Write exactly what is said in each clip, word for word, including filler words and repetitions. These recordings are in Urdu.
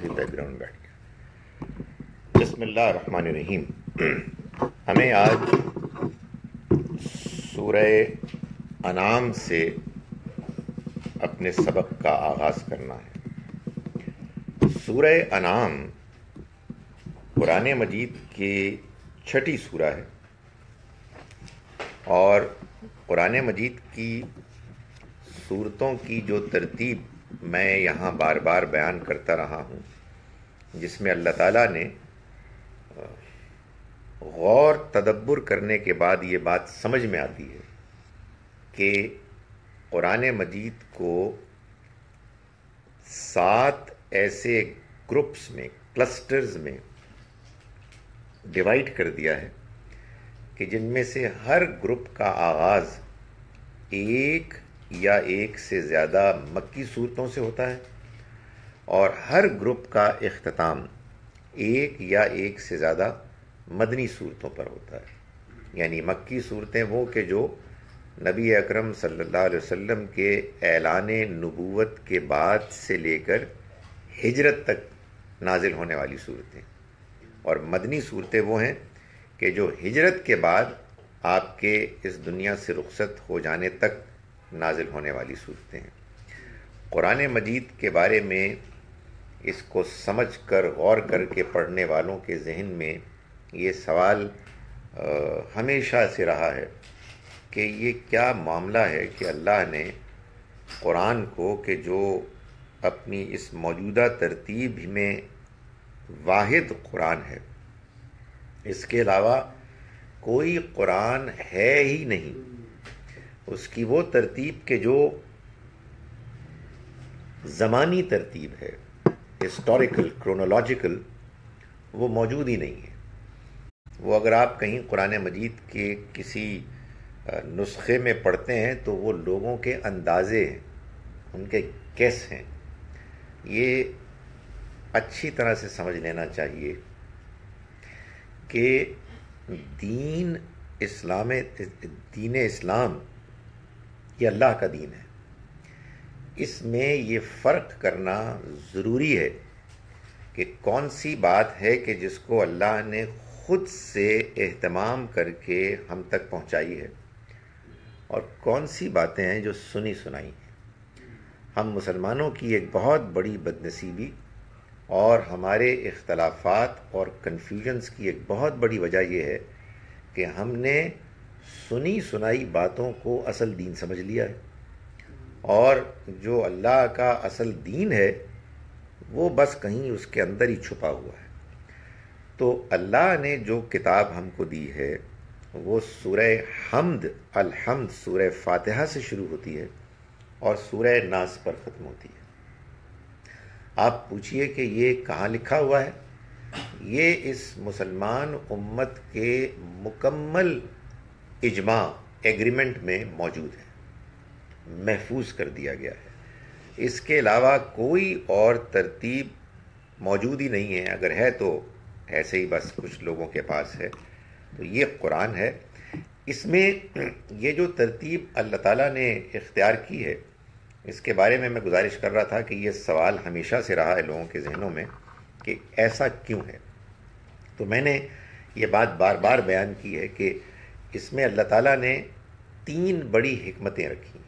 کافی بیک گراؤنڈ بیٹھ گیا. بسم اللہ الرحمن الرحیم. ہمیں آج سورہ انعام سے اپنے سبق کا آغاز کرنا ہے. سورہ انعام قرآن مجید کی چھٹی سورہ ہے اور قرآن مجید کی سورتوں کی جو ترتیب میں یہاں بار بار بیان کرتا رہا ہوں، جس میں اللہ تعالیٰ نے غور تدبر کرنے کے بعد یہ بات سمجھ میں آتی ہے کہ قرآن مجید کو سات ایسے گروپس میں، کلسٹرز میں ڈیوائیڈ کر دیا ہے کہ جن میں سے ہر گروپ کا آغاز ایک یا ایک سے زیادہ مکی صورتوں سے ہوتا ہے اور ہر گروپ کا اختتام ایک یا ایک سے زیادہ مدنی صورتوں پر ہوتا ہے. یعنی مکی صورتیں وہ کہ جو نبی اکرم صلی اللہ علیہ وسلم کے اعلان نبوت کے بعد سے لے کر ہجرت تک نازل ہونے والی صورتیں، اور مدنی صورتیں وہ ہیں کہ جو ہجرت کے بعد آپ کے اس دنیا سے رخصت ہو جانے تک نازل ہونے والی صورتیں ہیں. قرآن مجید کے بارے میں اس کو سمجھ کر غور کر کے پڑھنے والوں کے ذہن میں یہ سوال ہمیشہ سے رہا ہے کہ یہ کیا معاملہ ہے کہ اللہ نے قرآن کو، کہ جو اپنی اس موجودہ ترتیب میں واحد قرآن ہے، اس کے علاوہ کوئی قرآن ہے ہی نہیں، اس کی وہ ترتیب کہ جو زمانی ترتیب ہے، ہسٹوریکل، کرونالوجیکل، وہ موجود ہی نہیں ہے. وہ اگر آپ کہیں قرآن مجید کے کسی نسخے میں پڑھتے ہیں تو وہ لوگوں کے اندازے ہیں، ان کے کیس ہیں. یہ اچھی طرح سے سمجھ لینا چاہیے کہ دین اسلام دین اسلام یہ اللہ کا دین ہے. اس میں یہ فرق کرنا ضروری ہے کہ کون سی بات ہے کہ جس کو اللہ نے خود سے اہتمام کر کے ہم تک پہنچائی ہے، اور کون سی باتیں ہیں جو سنی سنائی ہیں. ہم مسلمانوں کی ایک بہت بڑی بدنصیبی اور ہمارے اختلافات اور کنفیوژنز کی ایک بہت بڑی وجہ یہ ہے کہ ہم نے سنی سنائی باتوں کو اصل دین سمجھ لیا ہے، اور جو اللہ کا اصل دین ہے وہ بس کہیں اس کے اندر ہی چھپا ہوا ہے. تو اللہ نے جو کتاب ہم کو دی ہے وہ سورہ حمد، الحمد سورہ فاتحہ سے شروع ہوتی ہے اور سورہ ناس پر ختم ہوتی ہے. آپ پوچھئے کہ یہ کہاں لکھا ہوا ہے؟ یہ اس مسلمان امت کے مکمل اجماع، ایگریمنٹ میں موجود ہے، محفوظ کر دیا گیا ہے. اس کے علاوہ کوئی اور ترتیب موجود ہی نہیں ہے. اگر ہے تو ایسے ہی بس کچھ لوگوں کے پاس ہے. تو یہ قرآن ہے. اس میں یہ جو ترتیب اللہ تعالیٰ نے اختیار کی ہے، اس کے بارے میں میں گزارش کر رہا تھا کہ یہ سوال ہمیشہ سے رہا ہے لوگوں کے ذہنوں میں کہ ایسا کیوں ہے. تو میں نے یہ بات بار بار بیان کی ہے کہ اس میں اللہ تعالیٰ نے تین بڑی حکمتیں رکھی.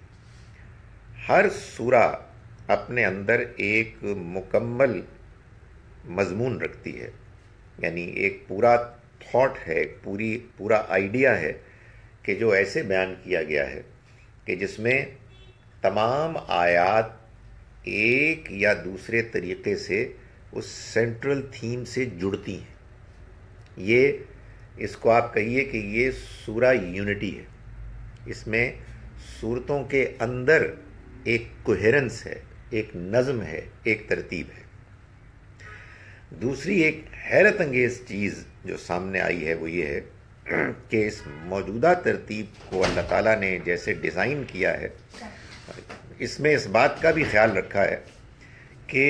ہر سورہ اپنے اندر ایک مکمل مضمون رکھتی ہے، یعنی ایک پورا تھاٹ ہے، ایک پوری پورا آئیڈیا ہے کہ جو ایسے بیان کیا گیا ہے کہ جس میں تمام آیات ایک یا دوسرے طریقے سے اس سینٹرل تھیم سے جڑتی ہیں. یہ اس کو آپ کہیے کہ یہ سورہ یونٹی ہے. اس میں صورتوں کے اندر ایک کوہیرنس ہے، ایک نظم ہے، ایک ترتیب ہے. دوسری ایک حیرت انگیز چیز جو سامنے آئی ہے وہ یہ ہے کہ اس موجودہ ترتیب کو اللہ تعالیٰ نے جیسے ڈیزائن کیا ہے، اس میں اس بات کا بھی خیال رکھا ہے کہ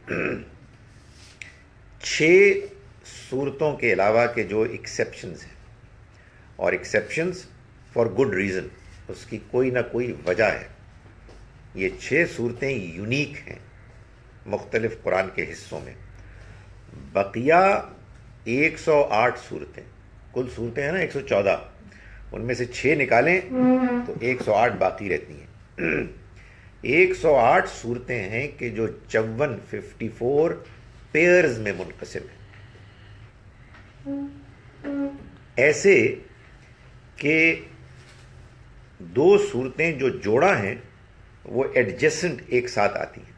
چھ صورتوں کے علاوہ کے جو ایکسیپشنز ہیں، اور ایکسیپشنز فار گڈ ریزن، اس کی کوئی نہ کوئی وجہ ہے. یہ چھ صورتیں یونیک ہیں مختلف قرآن کے حصوں میں، بقیہ ایک سو آٹھ صورتیں، کل صورتیں ہیں نا ایک سو چودہ، ان میں سے چھ نکالیں تو ایک سو آٹھ باقی رہتی ہیں۔ ایک سو آٹھ صورتیں ہیں کہ جو چون ففٹی فور پیئرز میں منقسم ہیں، ایسے کہ دو صورتیں جو جوڑا ہیں وہ ایڈجسنٹ ایک ساتھ آتی ہیں۔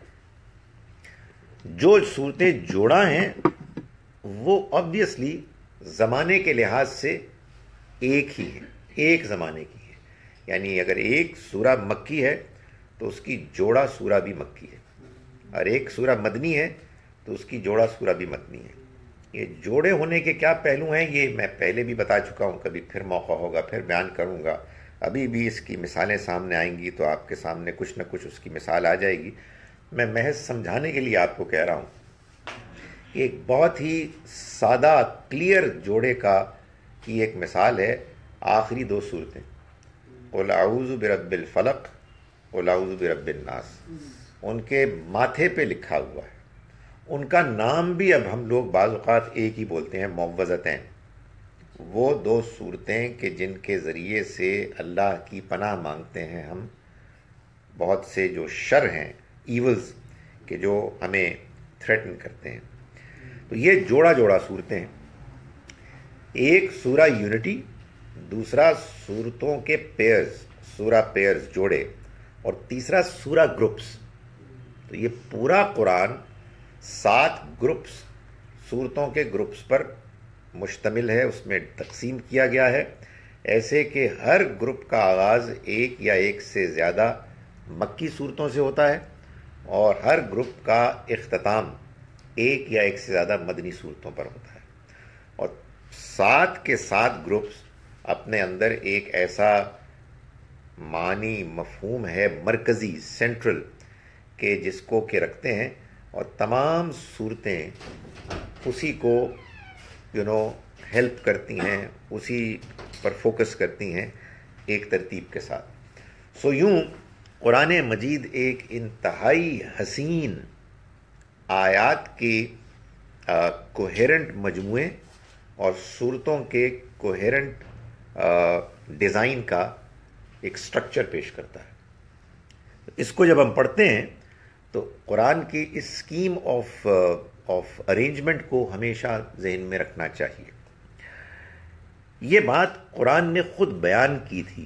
جو صورتیں جوڑا ہیں وہ آبویسلی زمانے کے لحاظ سے ایک ہی ہے، ایک زمانے کی ہے، یعنی اگر ایک سورہ مکی ہے تو اس کی جوڑا سورہ بھی مکی ہے، اور ایک سورہ مدنی ہے تو اس کی جوڑا سورہ بھی مدنی ہے۔ یہ جوڑے ہونے کے کیا پہلو ہیں یہ میں پہلے بھی بتا چکا ہوں، کبھی پھر موقع ہوگا پھر بیان کروں گا، ابھی بھی اس کی مثالیں سامنے آئیں گی تو آپ کے سامنے کچھ نہ کچھ اس کی مثال آ جائے گی۔ میں محض سمجھانے کے لیے آپ کو کہہ رہا ہوں کہ ایک بہت ہی سادہ کلیئر جوڑے کا کی ایک مثال ہے آخری دو صورتیں، قل اعوذ برب الفلق قل اعوذ برب الناس، ان کے ماتھے پہ لکھا ہوا ہے۔ ان کا نام بھی اب ہم لوگ بعض اوقات ایک ہی بولتے ہیں، معوذتین، وہ دو صورتیں کہ جن کے ذریعے سے اللہ کی پناہ مانگتے ہیں ہم بہت سے جو شر ہیں، ایولز کہ جو ہمیں تھریٹن کرتے ہیں۔ تو یہ جوڑا جوڑا صورتیں ہیں، ایک سورہ یونٹی، دوسرا صورتوں کے پیئرز، سورہ پیئرز جوڑے، اور تیسرا سورہ گروپس۔ تو یہ پورا قرآن سات گروپس، صورتوں کے گروپس پر مشتمل ہے، اس میں تقسیم کیا گیا ہے، ایسے کہ ہر گروپ کا آغاز ایک یا ایک سے زیادہ مکی صورتوں سے ہوتا ہے، اور ہر گروپ کا اختتام ایک یا ایک سے زیادہ مدنی صورتوں پر ہوتا ہے۔ اور سات کے سات گروپس اپنے اندر ایک ایسا معنی مفہوم ہے مرکزی، سینٹرل، کہ جس کو کہ رکھتے ہیں، اور تمام صورتیں اسی کو یو نو ہیلپ کرتی ہیں، اسی پر فوکس کرتی ہیں ایک ترتیب کے ساتھ۔ سو یوں قرآن مجید ایک انتہائی حسین آیات کے کوہیرنٹ مجموعے اور صورتوں کے کوہیرنٹ ڈیزائن کا ایک سٹرکچر پیش کرتا ہے۔ اس کو جب ہم پڑھتے ہیں تو قرآن کی اس اسکیم آف آف ارینجمنٹ کو ہمیشہ ذہن میں رکھنا چاہیے۔ یہ بات قرآن نے خود بیان کی تھی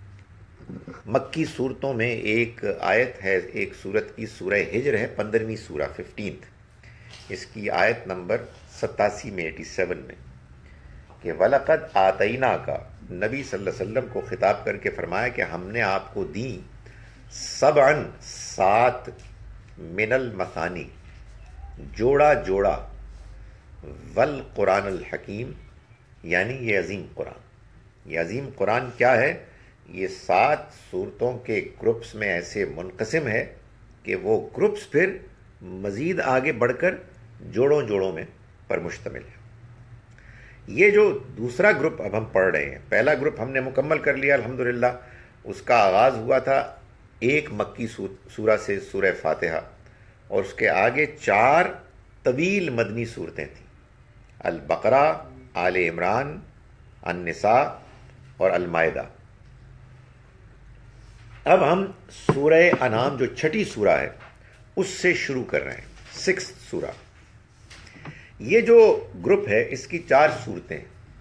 مکی صورتوں میں۔ ایک آیت ہے، ایک صورت کی سورہ ہجر ہے، پندرہویں سورہ، ففٹینتھ، اس کی آیت نمبر ستاسی میں، ایٹی سیون میں، کہ وَلَقَدْ آتَيْنَاكَ، نبی صلی اللہ علیہ وسلم کو خطاب کر کے فرمایا کہ ہم نے آپ کو دیں سبعن، سات، من المثانی، جوڑا جوڑا، والقرآن الحکیم، یعنی یہ عظیم قرآن۔ یہ عظیم قرآن کیا ہے؟ یہ سات صورتوں کے گروپس میں ایسے منقسم ہے کہ وہ گروپس پھر مزید آگے بڑھ کر جوڑوں جوڑوں میں پر مشتمل ہے۔ یہ جو دوسرا گروپ اب ہم پڑھ رہے ہیں، پہلا گروپ ہم نے مکمل کر لیا الحمدللہ، اس کا آغاز ہوا تھا ایک مکی سورہ سے، سورہ فاتحہ، اور اس کے آگے چار طویل مدنی صورتیں تھیں، البقرہ، آل عمران، النساء اور المائدہ۔ اب ہم سورہ انعام جو چھٹی سورہ ہے اس سے شروع کر رہے ہیں، سکس سورہ۔ یہ جو گروپ ہے اس کی چار صورتیں،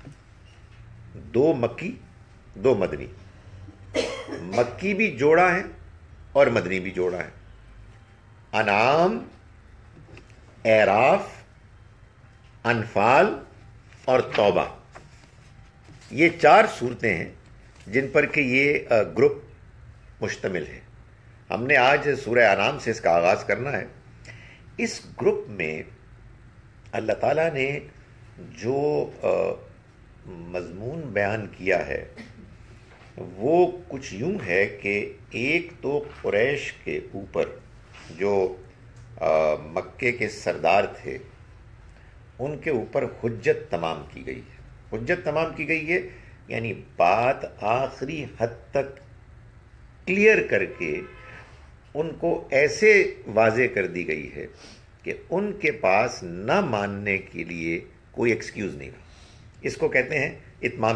دو مکی دو مدنی، مکی بھی جوڑا ہے اور مدنی بھی جوڑا ہے۔ انعام، اعراف، انفال اور توبہ، یہ چار صورتیں ہیں جن پر کہ یہ گروپ مشتمل ہے۔ ہم نے آج سورہ انعام سے اس کا آغاز کرنا ہے۔ اس گروپ میں اللہ تعالیٰ نے جو مضمون بیان کیا ہے وہ کچھ یوں ہے کہ ایک تو قریش کے اوپر جو مکے کے سردار تھے ان کے اوپر حجت تمام کی گئی ہے۔ حجت تمام کی گئی ہے یعنی بات آخری حد تک کلیئر کر کے ان کو ایسے واضح کر دی گئی ہے کہ ان کے پاس نہ ماننے کے لیے کوئی ایکسکیوز نہیں رہا۔ اس کو کہتے ہیں اتمام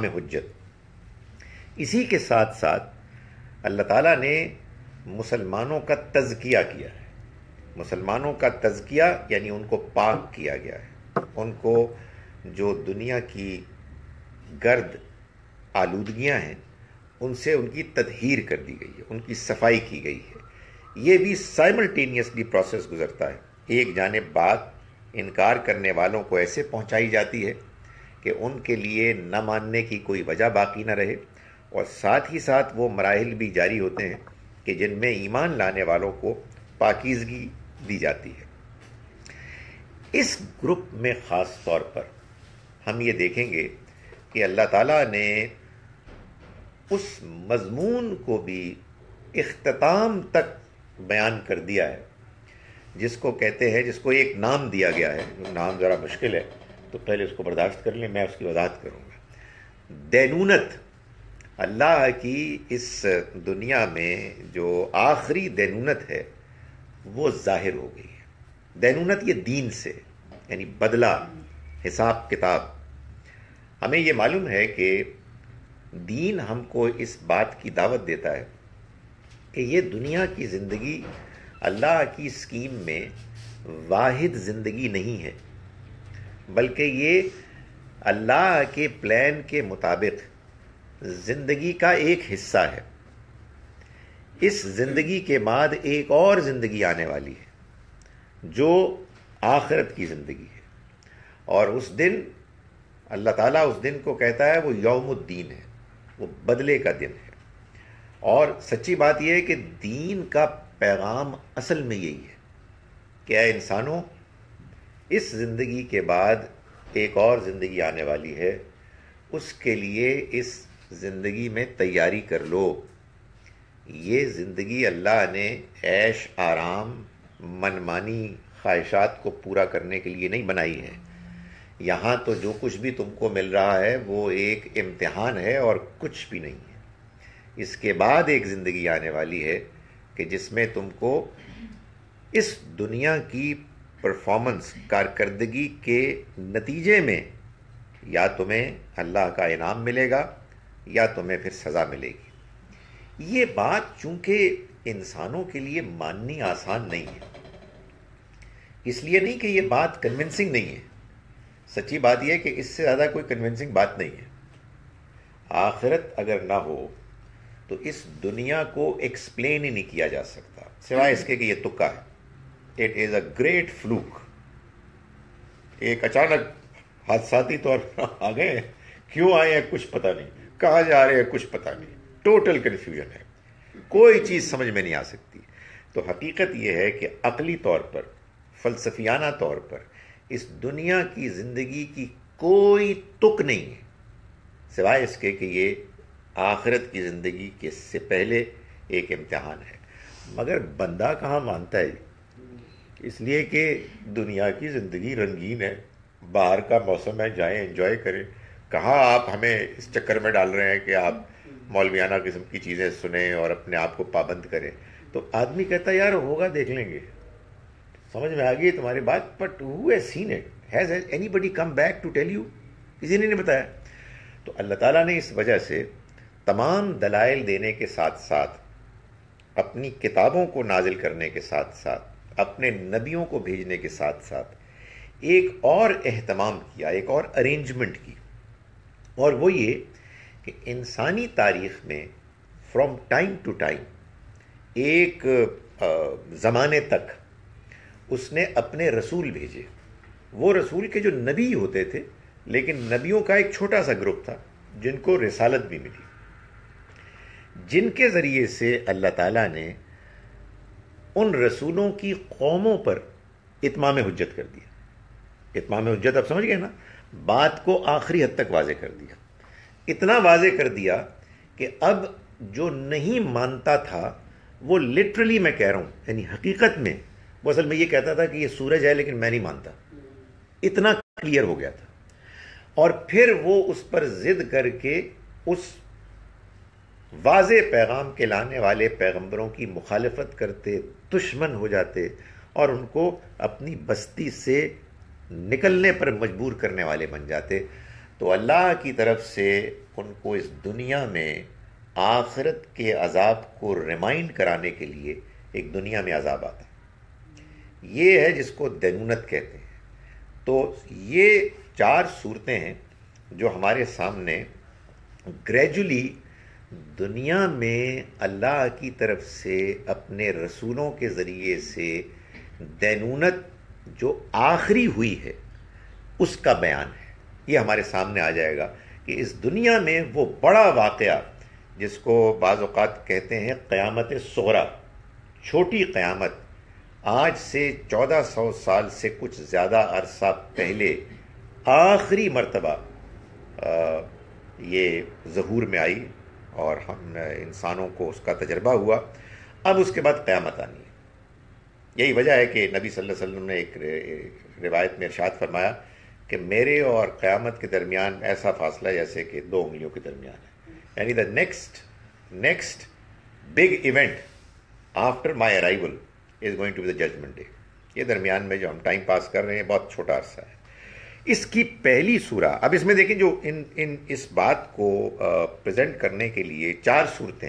حجت۔ اسی کے ساتھ ساتھ اللہ تعالیٰ نے مسلمانوں کا تزکیہ کیا ہے۔ مسلمانوں کا تزکیہ یعنی ان کو پاک کیا گیا ہے، ان کو جو دنیا کی گرد آلودگیاں ہیں ان سے ان کی تطہیر کر دی گئی ہے، ان کی صفائی کی گئی ہے۔ یہ بھی سائملٹینیسلی پروسیس گزرتا ہے۔ ایک جانب بات انکار کرنے والوں کو ایسے پہنچائی جاتی ہے کہ ان کے لیے نہ ماننے کی کوئی وجہ باقی نہ رہے، اور ساتھ ہی ساتھ وہ مراحل بھی جاری ہوتے ہیں کہ جن میں ایمان لانے والوں کو پاکیزگی دی جاتی ہے۔ اس گروپ میں خاص طور پر ہم یہ دیکھیں گے کہ اللہ تعالیٰ نے اس مضمون کو بھی اختتام تک بیان کر دیا ہے جس کو کہتے ہیں، جس کو ایک نام دیا گیا ہے، جو نام ذرا مشکل ہے تو پہلے اس کو برداشت کر لیں، میں اس کی وضاحت کروں گا۔ دینونت، اللہ کی اس دنیا میں جو آخری دینونت ہے وہ ظاہر ہو گئی ہے۔ دینونت یہ دین سے، یعنی بدلہ، حساب کتاب۔ ہمیں یہ معلوم ہے کہ دین ہم کو اس بات کی دعوت دیتا ہے کہ یہ دنیا کی زندگی اللہ کی اسکیم میں واحد زندگی نہیں ہے، بلکہ یہ اللہ کے پلان کے مطابق زندگی کا ایک حصہ ہے۔ اس زندگی کے بعد ایک اور زندگی آنے والی ہے جو آخرت کی زندگی ہے، اور اس دن اللہ تعالیٰ اس دن کو کہتا ہے وہ یوم الدین ہے، وہ بدلے کا دن ہے۔ اور سچی بات یہ ہے کہ دین کا پیغام اصل میں یہی ہے کہ اے انسانوں، اس زندگی کے بعد ایک اور زندگی آنے والی ہے، اس کے لیے اس زندگی میں تیاری کر لو۔ یہ زندگی اللہ نے عیش آرام منمانی خواہشات کو پورا کرنے کے لیے نہیں بنائی ہے۔ یہاں تو جو کچھ بھی تم کو مل رہا ہے وہ ایک امتحان ہے اور کچھ بھی نہیں ہے۔ اس کے بعد ایک زندگی آنے والی ہے کہ جس میں تم کو اس دنیا کی پرفارمنس، کارکردگی کے نتیجے میں یا تمہیں اللہ کا انعام ملے گا یا تمہیں پھر سزا ملے گی۔ یہ بات چونکہ انسانوں کے لیے ماننی آسان نہیں ہے، اس لیے نہیں کہ یہ بات کنونسنگ نہیں ہے، سچی بات یہ ہے کہ اس سے زیادہ کوئی کنونسنگ بات نہیں ہے۔ آخرت اگر نہ ہو تو اس دنیا کو ایکسپلین ہی نہیں کیا جا سکتا، سوائے اس کے کہ یہ تکا ہے۔ It is a great fluke. ایک اچانک حادثاتی طور پر آ گئے ہیں، کیوں آئے ہیں کچھ پتہ نہیں، کہاں جا رہے ہیں کچھ پتہ نہیں، ٹوٹل کنفیوژن ہے، کوئی چیز سمجھ میں نہیں آ سکتی۔ تو حقیقت یہ ہے کہ عقلی طور پر، فلسفیانہ طور پر اس دنیا کی زندگی کی کوئی تک نہیں ہے، سوائے اس کے کہ یہ آخرت کی زندگی کے سے پہلے ایک امتحان ہے۔ مگر بندہ کہاں مانتا ہے، اس لیے کہ دنیا کی زندگی رنگین ہے، باہر کا موسم ہے، جائیں انجوائے کریں۔ کہاں آپ ہمیں اس چکر میں ڈال رہے ہیں کہ آپ مولویانہ قسم کی چیزیں سنیں اور اپنے آپ کو پابند کریں۔ تو آدمی کہتا ہے یار ہوگا دیکھ لیں گے، سمجھ میں آ گئی تمہاری بات، but who has seen it, has anybody come back to tell you? کسی نے نہیں بتایا۔ تو اللہ تعالیٰ نے اس وجہ سے تمام دلائل دینے کے ساتھ ساتھ، اپنی کتابوں کو نازل کرنے کے ساتھ ساتھ، اپنے نبیوں کو بھیجنے کے ساتھ ساتھ ایک اور اہتمام کیا، ایک اور ارینجمنٹ کی، اور وہ یہ کہ انسانی تاریخ میں فرام ٹائم ٹو ٹائم ایک زمانے تک اس نے اپنے رسول بھیجے۔ وہ رسول کے جو نبی ہوتے تھے، لیکن نبیوں کا ایک چھوٹا سا گروپ تھا جن کو رسالت بھی ملی، جن کے ذریعے سے اللہ تعالیٰ نے ان رسولوں کی قوموں پر اتمام حجت کر دیا۔ اتمام حجت اب سمجھ گئے نا، بات کو آخری حد تک واضح کر دیا، اتنا واضح کر دیا کہ اب جو نہیں مانتا تھا وہ لٹرلی، میں کہہ رہا ہوں یعنی حقیقت میں، وہ اصل میں یہ کہتا تھا کہ یہ سورج ہے لیکن میں نہیں مانتا، اتنا کلیئر ہو گیا تھا۔ اور پھر وہ اس پر ضد کر کے اس واضح پیغام کے لانے والے پیغمبروں کی مخالفت کرتے، دشمن ہو جاتے، اور ان کو اپنی بستی سے نکلنے پر مجبور کرنے والے بن جاتے. تو اللہ کی طرف سے ان کو اس دنیا میں آخرت کے عذاب کو ریمائنڈ کرانے کے لیے ایک دنیا میں عذاب آتا. یہ ہے جس کو دینونت کہتے ہیں. تو یہ چار صورتیں ہیں جو ہمارے سامنے گریجولی دنیا میں اللہ کی طرف سے اپنے رسولوں کے ذریعے سے دینونت جو آخری ہوئی ہے اس کا بیان ہے. یہ ہمارے سامنے آ جائے گا کہ اس دنیا میں وہ بڑا واقعہ جس کو بعض اوقات کہتے ہیں قیامت صغریٰ، چھوٹی قیامت، آج سے چودہ سو سال سے کچھ زیادہ عرصہ پہلے آخری مرتبہ یہ ظہور میں آئی اور ہم انسانوں کو اس کا تجربہ ہوا. اب اس کے بعد قیامت آنی ہے. یہی وجہ ہے کہ نبی صلی اللہ علیہ وسلم نے ایک روایت میں ارشاد فرمایا کہ میرے اور قیامت کے درمیان ایسا فاصلہ جیسے کہ دو انگلیوں کے درمیان ہے. یعنی the next next big event after my arrival is going to be the judgment day. یہ درمیان میں جو ہم ٹائم پاس کر رہے ہیں بہت چھوٹا عرصہ ہے. اس کی پہلی سورہ، اب اس میں دیکھیں جو ان ان اس بات کو پریزنٹ کرنے کے لیے چار صورتیں،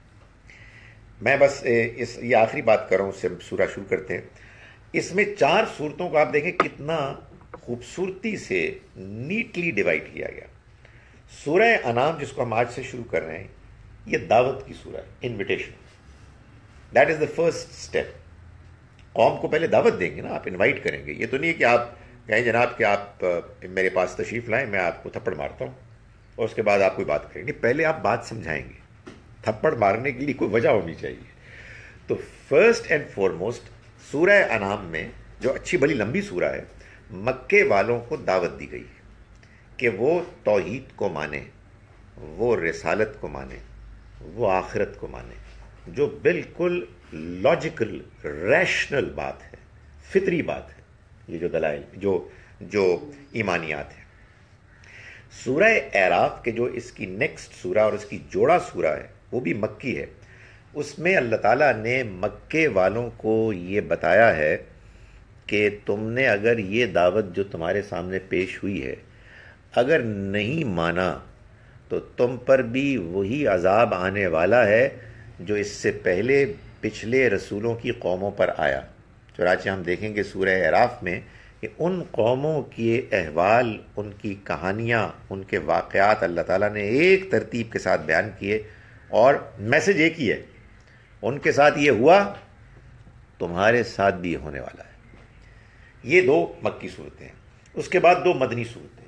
میں بس اس یہ آخری بات کر رہا ہوں، اس سے سورہ شروع کرتے ہیں. اس میں چار صورتوں کو آپ دیکھیں کتنا خوبصورتی سے نیٹلی ڈیوائڈ کیا گیا. سورہ انعام جس کو ہم آج سے شروع کر رہے ہیں یہ دعوت کی سورہ ہے، invitation. That is the first step. قوم کو پہلے دعوت دیں گے نا، آپ انوائٹ کریں گے. یہ تو نہیں ہے کہ آپ کہیں جناب کہ آپ میرے پاس تشریف لائیں، میں آپ کو تھپڑ مارتا ہوں اور اس کے بعد آپ کوئی بات کریں گے. پہلے آپ بات سمجھائیں گے. تھپڑ مارنے کے لیے کوئی وجہ ہونی چاہیے. تو فرسٹ اینڈ فارموسٹ سورہ انعام میں جو اچھی بڑی لمبی سورہ ہے، مکے والوں کو دعوت دی گئی کہ وہ توحید کو مانیں، وہ رسالت کو مانیں، وہ آخرت کو مانیں، جو بالکل لاجیکل ریشنل بات ہے، فطری بات ہے. یہ جو دلائل جو جو ایمانیات ہیں. سورہ اعراف کے جو اس کی نیکسٹ سورہ اور اس کی جوڑا سورہ ہے وہ بھی مکی ہے. اس میں اللہ تعالیٰ نے مکے والوں کو یہ بتایا ہے کہ تم نے اگر یہ دعوت جو تمہارے سامنے پیش ہوئی ہے اگر نہیں مانا تو تم پر بھی وہی عذاب آنے والا ہے جو اس سے پہلے پچھلے رسولوں کی قوموں پر آیا. چنانچہ ہم دیکھیں گے سورہ اعراف میں کہ ان قوموں کے احوال، ان کی کہانیاں، ان کے واقعات اللہ تعالیٰ نے ایک ترتیب کے ساتھ بیان کیے اور میسج ایک ہی ہے، ان کے ساتھ یہ ہوا تمہارے ساتھ بھی یہ ہونے والا ہے. یہ دو مکی صورتیں ہیں. اس کے بعد دو مدنی صورتیں.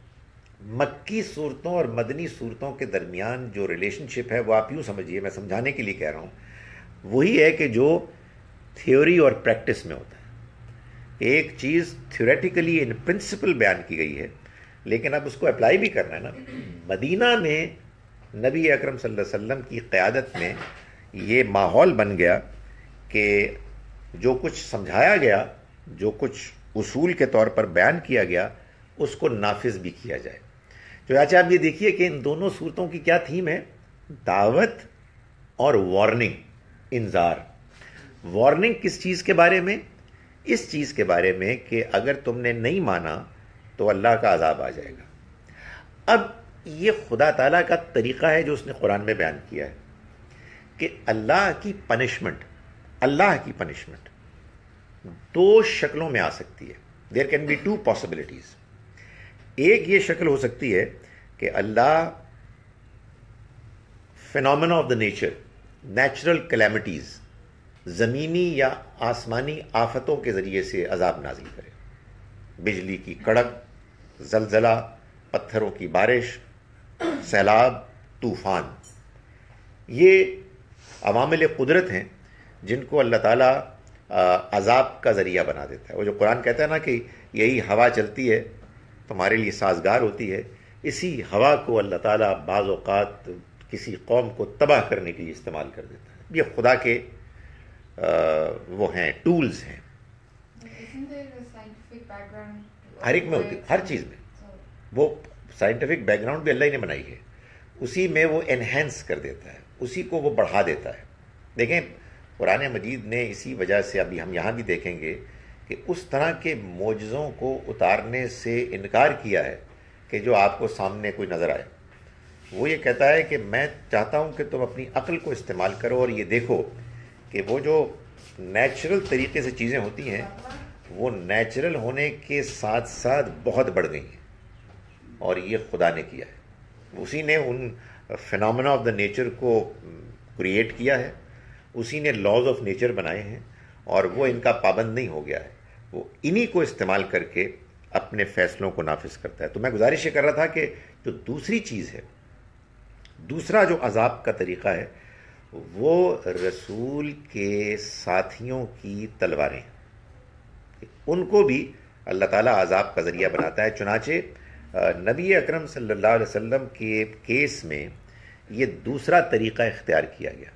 مکی صورتوں اور مدنی صورتوں کے درمیان جو ریلیشن شپ ہے وہ آپ یوں سمجھیے، میں سمجھانے کے لیے کہہ رہا ہوں، وہی ہے کہ جو تھیوری اور پریکٹس میں ہوتا ہے. ایک چیز تھیوریٹیکلی ان پرنسپل بیان کی گئی ہے لیکن اب اس کو اپلائی بھی کرنا ہے نا. مدینہ میں نبی اکرم صلی اللہ علیہ وسلم کی قیادت میں یہ ماحول بن گیا کہ جو کچھ سمجھایا گیا، جو کچھ اصول کے طور پر بیان کیا گیا، اس کو نافذ بھی کیا جائے. چنانچہ آپ یہ دیکھیے کہ ان دونوں صورتوں کی کیا تھیم ہے؟ دعوت اور وارننگ، انذار. وارننگ کس چیز کے بارے میں؟ اس چیز کے بارے میں کہ اگر تم نے نہیں مانا تو اللہ کا عذاب آ جائے گا. اب یہ خدا تعالیٰ کا طریقہ ہے جو اس نے قرآن میں بیان کیا ہے کہ اللہ کی پنشمنٹ اللہ کی پنشمنٹ دو شکلوں میں آ سکتی ہے. There can be two possibilities. ایک یہ شکل ہو سکتی ہے کہ Allah phenomena of the nature, natural calamities, زمینی یا آسمانی آفتوں کے ذریعے سے عذاب نازل کرے. بجلی کی کڑک، زلزلہ، پتھروں کی بارش، سیلاب، طوفان، یہ عوامل قدرت ہیں جن کو اللہ تعالیٰ عذاب کا ذریعہ بنا دیتا ہے. وہ جو قرآن کہتا ہے نا کہ یہی ہوا چلتی ہے تمہارے لیے سازگار ہوتی ہے، اسی ہوا کو اللہ تعالیٰ بعض اوقات کسی قوم کو تباہ کرنے کے لیے استعمال کر دیتا ہے. یہ خدا کے وہ ہیں، ٹولز ہیں. ہر ایک میں ہوتی، ہر چیز میں. وہ سائنٹیفک بیک گراؤنڈ بھی اللہ ہی نے بنائی ہے، اسی میں وہ انہینس کر دیتا ہے، اسی کو وہ بڑھا دیتا ہے. دیکھیں قرآن مجید نے اسی وجہ سے ابھی ہم یہاں بھی دیکھیں گے کہ اس طرح کے معجزوں کو اتارنے سے انکار کیا ہے کہ جو آپ کو سامنے کوئی نظر آئے. وہ یہ کہتا ہے کہ میں چاہتا ہوں کہ تم اپنی عقل کو استعمال کرو اور یہ دیکھو کہ وہ جو نیچرل طریقے سے چیزیں ہوتی ہیں وہ نیچرل ہونے کے ساتھ ساتھ بہت بڑھ گئی ہیں، اور یہ خدا نے کیا ہے. اسی نے ان فینومینا آف دا نیچر کو کریٹ کیا ہے، اسی نے لاز آف نیچر بنائے ہیں، اور وہ ان کا پابند نہیں ہو گیا ہے. وہ انہی کو استعمال کر کے اپنے فیصلوں کو نافذ کرتا ہے. تو میں گزارش یہ کر رہا تھا کہ جو دوسری چیز ہے، دوسرا جو عذاب کا طریقہ ہے، وہ رسول کے ساتھیوں کی تلواریں، ان کو بھی اللہ تعالیٰ عذاب کا ذریعہ بناتا ہے. چنانچہ نبی اکرم صلی اللہ علیہ وسلم کے کیس میں یہ دوسرا طریقہ اختیار کیا گیا.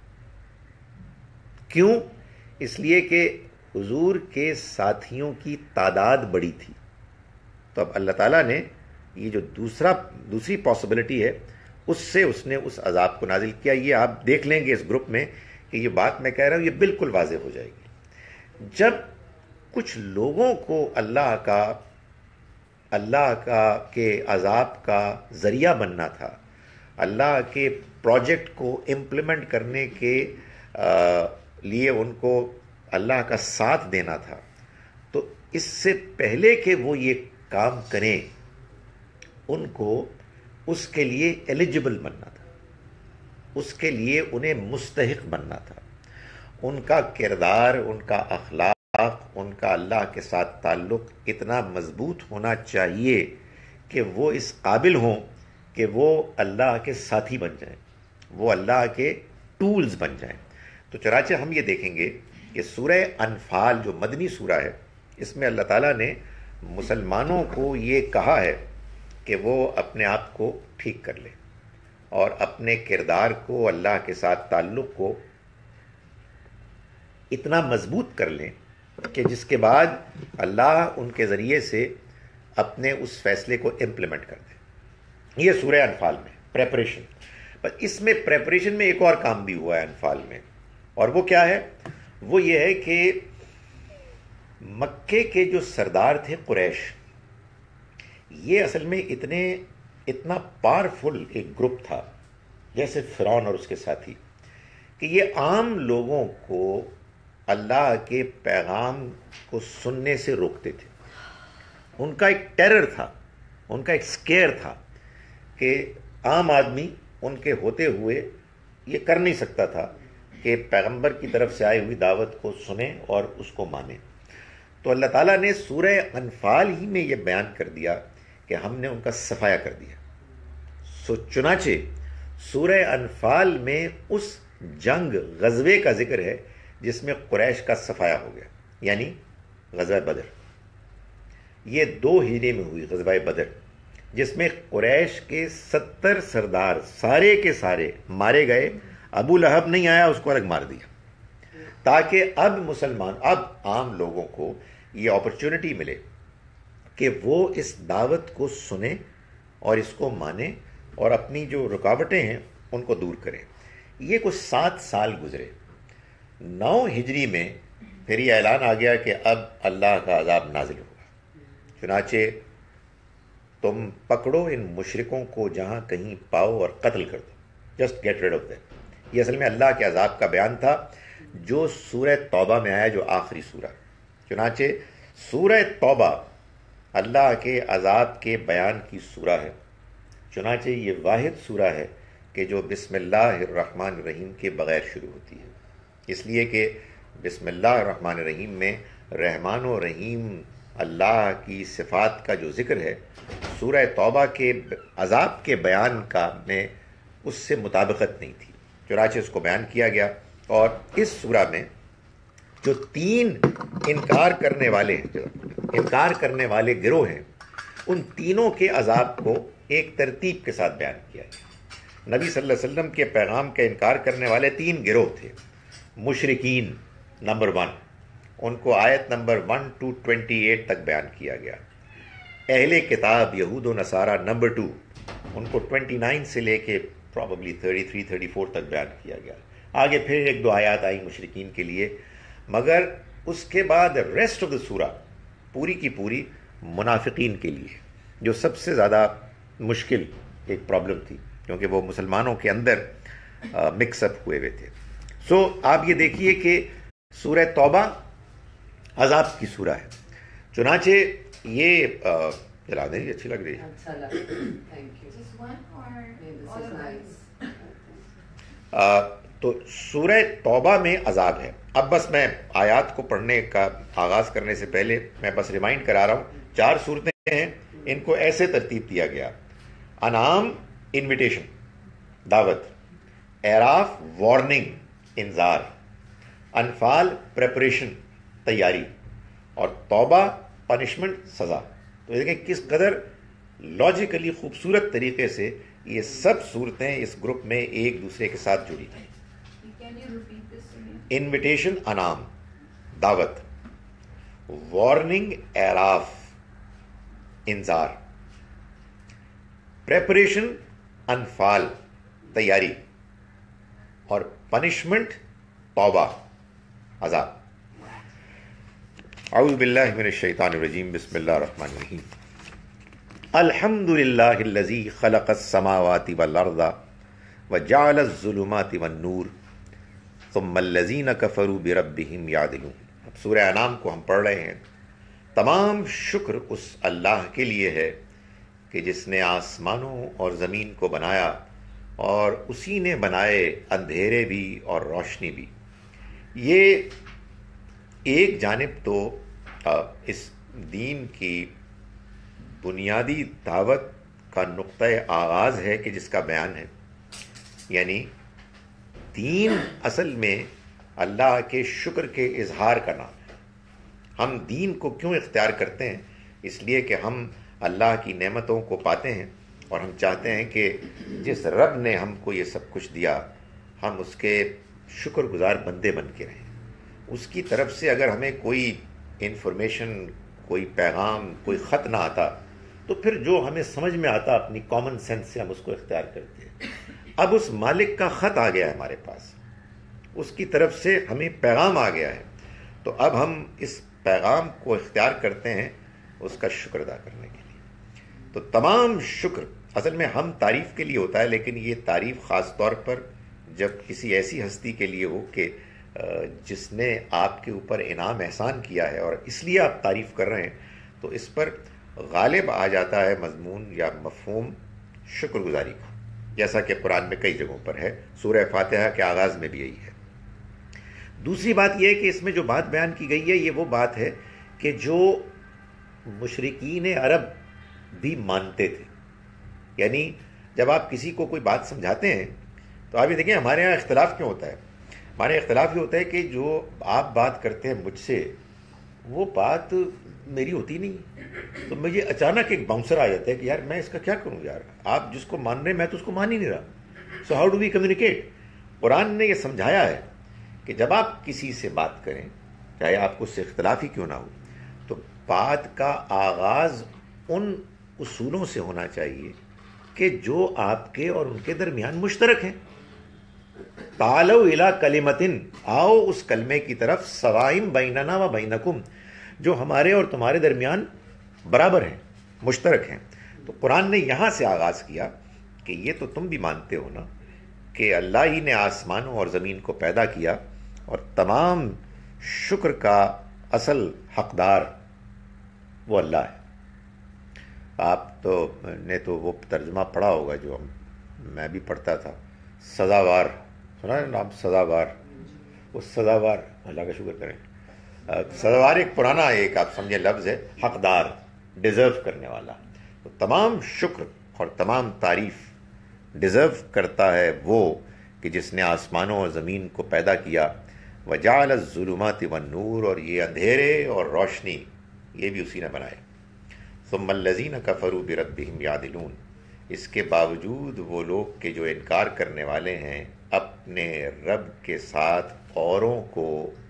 کیوں؟ اس لیے کہ حضور کے ساتھیوں کی تعداد بڑی تھی. تو اب اللہ تعالیٰ نے یہ جو دوسرا دوسری پاسبلٹی ہے، اس سے اس نے اس عذاب کو نازل کیا. یہ آپ دیکھ لیں گے اس گروپ میں کہ یہ بات میں کہہ رہا ہوں یہ بالکل واضح ہو جائے گی. جب کچھ لوگوں کو اللہ کا اللہ کا کے عذاب کا ذریعہ بننا تھا، اللہ کے پروجیکٹ کو امپلیمنٹ کرنے کے لیے ان کو اللہ کا ساتھ دینا تھا، تو اس سے پہلے کہ وہ یہ کام کریں ان کو اس کے لیے ایلیجبل بننا تھا، اس کے لیے انہیں مستحق بننا تھا. ان کا کردار، ان کا اخلاق، ان کا اللہ کے ساتھ تعلق اتنا مضبوط ہونا چاہیے کہ وہ اس قابل ہوں کہ وہ اللہ کے ساتھی بن جائیں، وہ اللہ کے ٹولز بن جائیں. تو چنانچہ ہم یہ دیکھیں گے کہ سورہ انفال جو مدنی سورہ ہے، اس میں اللہ تعالیٰ نے مسلمانوں کو یہ کہا ہے کہ وہ اپنے آپ کو ٹھیک کر لیں اور اپنے کردار کو، اللہ کے ساتھ تعلق کو اتنا مضبوط کر لیں کہ جس کے بعد اللہ ان کے ذریعے سے اپنے اس فیصلے کو امپلیمنٹ کر دے. یہ سورہ انفال میں پریپریشن. پر اس میں پریپریشن میں ایک اور کام بھی ہوا ہے انفال میں، اور وہ کیا ہے؟ وہ یہ ہے کہ مکے کے جو سردار تھے قریش، یہ اصل میں اتنے اتنا پاورفل ایک گروپ تھا جیسے فرعون اور اس کے ساتھی، کہ یہ عام لوگوں کو اللہ کے پیغام کو سننے سے روکتے تھے. ان کا ایک ٹیرر تھا، ان کا ایک سکیئر تھا کہ عام آدمی ان کے ہوتے ہوئے یہ کر نہیں سکتا تھا کہ پیغمبر کی طرف سے آئی ہوئی دعوت کو سنیں اور اس کو مانیں. تو اللہ تعالیٰ نے سورہ انفال ہی میں یہ بیان کر دیا کہ ہم نے ان کا صفایا کر دیا. سو چنانچہ سورہ انفال میں اس جنگ غزوے کا ذکر ہے جس میں قریش کا صفایا ہو گیا، یعنی غزوہ بدر. یہ دو ہجری میں ہوئی غزوہ بدر، جس میں قریش کے ستر سردار سارے کے سارے مارے گئے. ابو لہب نہیں آیا، اس کو الگ مار دیا، تاکہ اب مسلمان، اب عام لوگوں کو یہ اپرچونٹی ملے کہ وہ اس دعوت کو سنیں اور اس کو مانیں اور اپنی جو رکاوٹیں ہیں ان کو دور کریں. یہ کچھ سات سال گزرے. نو ہجری میں پھر یہ اعلان آ گیا کہ اب اللہ کا عذاب نازل ہوگا. چنانچہ تم پکڑو ان مشرکوں کو جہاں کہیں پاؤ اور قتل کر دو. Just get rid of them. یہ اصل میں اللہ کے عذاب کا بیان تھا جو سورہ توبہ میں آیا، جو آخری سورہ. چنانچہ سورہ توبہ اللہ کے عذاب کے بیان کی سورہ ہے. چنانچہ یہ واحد سورہ ہے کہ جو بسم اللہ الرحمن الرحیم کے بغیر شروع ہوتی ہے، اس لیے کہ بسم اللہ الرحمن الرحیم میں رحمان و رحیم اللہ کی صفات کا جو ذکر ہے، سورہ توبہ کے عذاب کے بیان کا میں اس سے مطابقت نہیں تھی. چنانچہ اس کو بیان کیا گیا. اور اس سورہ میں جو تین انکار کرنے والے جو انکار کرنے والے گروہ ہیں، ان تینوں کے عذاب کو ایک ترتیب کے ساتھ بیان کیا گیا. نبی صلی اللہ علیہ وسلم کے پیغام کا انکار کرنے والے تین گروہ تھے. مشرکین نمبر ون، ان کو آیت نمبر ون ٹو ٹوینٹی ایٹ تک بیان کیا گیا. اہل کتاب یہود و نصارہ نمبر ٹو، ان کو ٹوینٹی نائن سے لے کے probably thirty three thirty four تک بیان کیا گیا. آگے پھر ایک دو آیات آئی مشرکین کے لیے، مگر اس کے بعد ریسٹ آف دا سورہ پوری کی پوری منافقین کے لیے، جو سب سے زیادہ مشکل ایک پرابلم تھی، کیونکہ وہ مسلمانوں کے اندر مکس اپ ہوئے ہوئے تھے۔ سو آپ یہ دیکھیے کہ سورہ توبہ عذاب کی سورہ ہے، چنانچہ یہ جلا دیں، اچھی لگ رہی ہے۔ تو سورہ توبہ میں عذاب ہے۔ اب بس میں آیات کو پڑھنے کا آغاز کرنے سے پہلے میں بس ریمائنڈ کرا رہا ہوں، چار صورتیں ہیں، ان کو ایسے ترتیب دیا گیا: انعام انویٹیشن، دعوت; اعراف وارننگ، انذار; انفال پریپریشن، تیاری; اور توبہ پنشمنٹ، سزا۔ تو دیکھیں کس قدر لاجیکلی خوبصورت طریقے سے یہ سب صورتیں اس گروپ میں ایک دوسرے کے ساتھ جڑی ہیں۔ انویٹیشن انعام، دعوت; وارننگ اعراف، انذار; پریپریشن انفال، تیاری; اور پنشمنٹ توبہ، عذاب۔ اعوذ باللہ من الشیطان الرجیم، بسم اللہ الرحمن الرحیم۔ الحمد للہ الذی خلق السماوات والارض وجعل الظلمات والنور ثم الذین کفروا بربہم یعدلون۔ اب سورہ انعام کو ہم پڑھ رہے ہیں۔ تمام شکر اس اللہ کے لیے ہے کہ جس نے آسمانوں اور زمین کو بنایا، اور اسی نے بنائے اندھیرے بھی اور روشنی بھی۔ یہ ایک جانب تو اس دین کی بنیادی دعوت کا نقطۂ آغاز ہے کہ جس کا بیان ہے، یعنی دین اصل میں اللہ کے شکر کے اظہار کا نام ہے۔ ہم دین کو کیوں اختیار کرتے ہیں؟ اس لیے کہ ہم اللہ کی نعمتوں کو پاتے ہیں، اور ہم چاہتے ہیں کہ جس رب نے ہم کو یہ سب کچھ دیا، ہم اس کے شکر گزار بندے بن کے رہیں۔ اس کی طرف سے اگر ہمیں کوئی انفارمیشن، کوئی پیغام، کوئی خط نہ آتا، تو پھر جو ہمیں سمجھ میں آتا اپنی کامن سینس سے ہم اس کو اختیار کرتے ہیں۔ اب اس مالک کا خط آ گیا ہے ہمارے پاس، اس کی طرف سے ہمیں پیغام آ گیا ہے، تو اب ہم اس پیغام کو اختیار کرتے ہیں اس کا شکر ادا کرنے کے لیے۔ تو تمام شکر اصل میں ہم تعریف کے لیے ہوتا ہے، لیکن یہ تعریف خاص طور پر جب کسی ایسی ہستی کے لیے ہو کہ جس نے آپ کے اوپر انعام احسان کیا ہے اور اس لیے آپ تعریف کر رہے ہیں، تو اس پر غالب آ جاتا ہے مضمون یا مفہوم شکر گزاری کا، جیسا کہ قرآن میں کئی جگہوں پر ہے۔ سورہ فاتحہ کے آغاز میں بھی یہی ہے۔ دوسری بات یہ ہے کہ اس میں جو بات بیان کی گئی ہے، یہ وہ بات ہے کہ جو مشرکین عرب بھی مانتے تھے، یعنی جب آپ کسی کو کوئی بات سمجھاتے ہیں تو آپ یہ دیکھیں ہمارے ہاں اختلاف کیوں ہوتا ہے؟ ہمارے یہاں اختلاف یہ ہوتا ہے کہ جو آپ بات کرتے ہیں مجھ سے، وہ بات میری ہوتی نہیں، تو مجھے اچانک ایک باؤنسر آ جاتا ہے کہ یار میں اس کا کیا کروں یار، آپ جس کو مان رہے ہیں میں تو اس کو مان ہی نہیں رہا۔ So how do we communicate? Quran نے یہ سمجھایا ہے کہ جب آپ کسی سے بات کریں، چاہے آپ کو اس سے اختلاف ہی کیوں نہ ہو، تو بات کا آغاز ان اصولوں سے ہونا چاہیے کہ جو آپ کے اور ان کے درمیان مشترک ہیں۔ تعالوا الی کلمۃ، آؤ اس کلمے کی طرف، سوائم بیننا و بینکم، جو ہمارے اور تمہارے درمیان برابر ہیں، مشترک ہیں۔ تو قرآن نے یہاں سے آغاز کیا کہ یہ تو تم بھی مانتے ہو نا کہ اللہ ہی نے آسمانوں اور زمین کو پیدا کیا، اور تمام شکر کا اصل حقدار وہ اللہ ہے۔ آپ تو نے تو وہ ترجمہ پڑھا ہوگا جو میں بھی پڑھتا تھا، سزاوار، سنا ہے نام سزاوار؟ وہ سزاوار، اللہ کا شکر کریں، سزاوار ایک پرانا ایک آپ سمجھیں لفظ ہے، حقدار، ڈیزرو کرنے والا۔ تو تمام شکر اور تمام تعریف ڈیزرو کرتا ہے وہ کہ جس نے آسمانوں اور زمین کو پیدا کیا، وجعل الظلمات والنور، اور یہ اندھیرے اور روشنی یہ بھی اسی نے بنائے۔ ثم الذین کفروا بربہم یعدلون، اس کے باوجود وہ لوگ کہ جو انکار کرنے والے ہیں اپنے رب کے ساتھ اوروں کو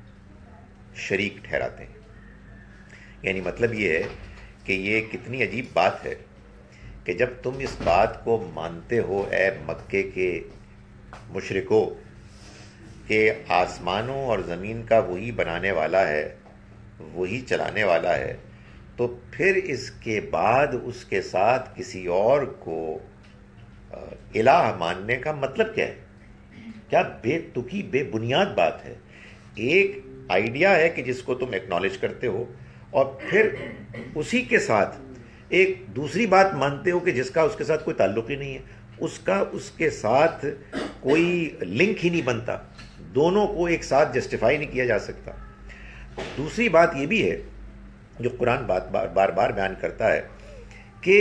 شریک ٹھہراتے ہیں۔ یعنی مطلب یہ ہے کہ یہ کتنی عجیب بات ہے کہ جب تم اس بات کو مانتے ہو اے مکے کے مشرکو کہ آسمانوں اور زمین کا وہی بنانے والا ہے، وہی چلانے والا ہے، تو پھر اس کے بعد اس کے ساتھ کسی اور کو الہ ماننے کا مطلب کیا ہے؟ کیا بے تکی بے بنیاد بات ہے۔ ایک آئیڈیا ہے کہ جس کو تم ایکنالج کرتے ہو، اور پھر اسی کے ساتھ ایک دوسری بات مانتے ہو کہ جس کا اس کے ساتھ کوئی تعلق ہی نہیں ہے، اس کا اس کے ساتھ کوئی لنک ہی نہیں بنتا، دونوں کو ایک ساتھ جسٹیفائی نہیں کیا جا سکتا۔ دوسری بات یہ بھی ہے جو قرآن بات بار بار بار بیان کرتا ہے کہ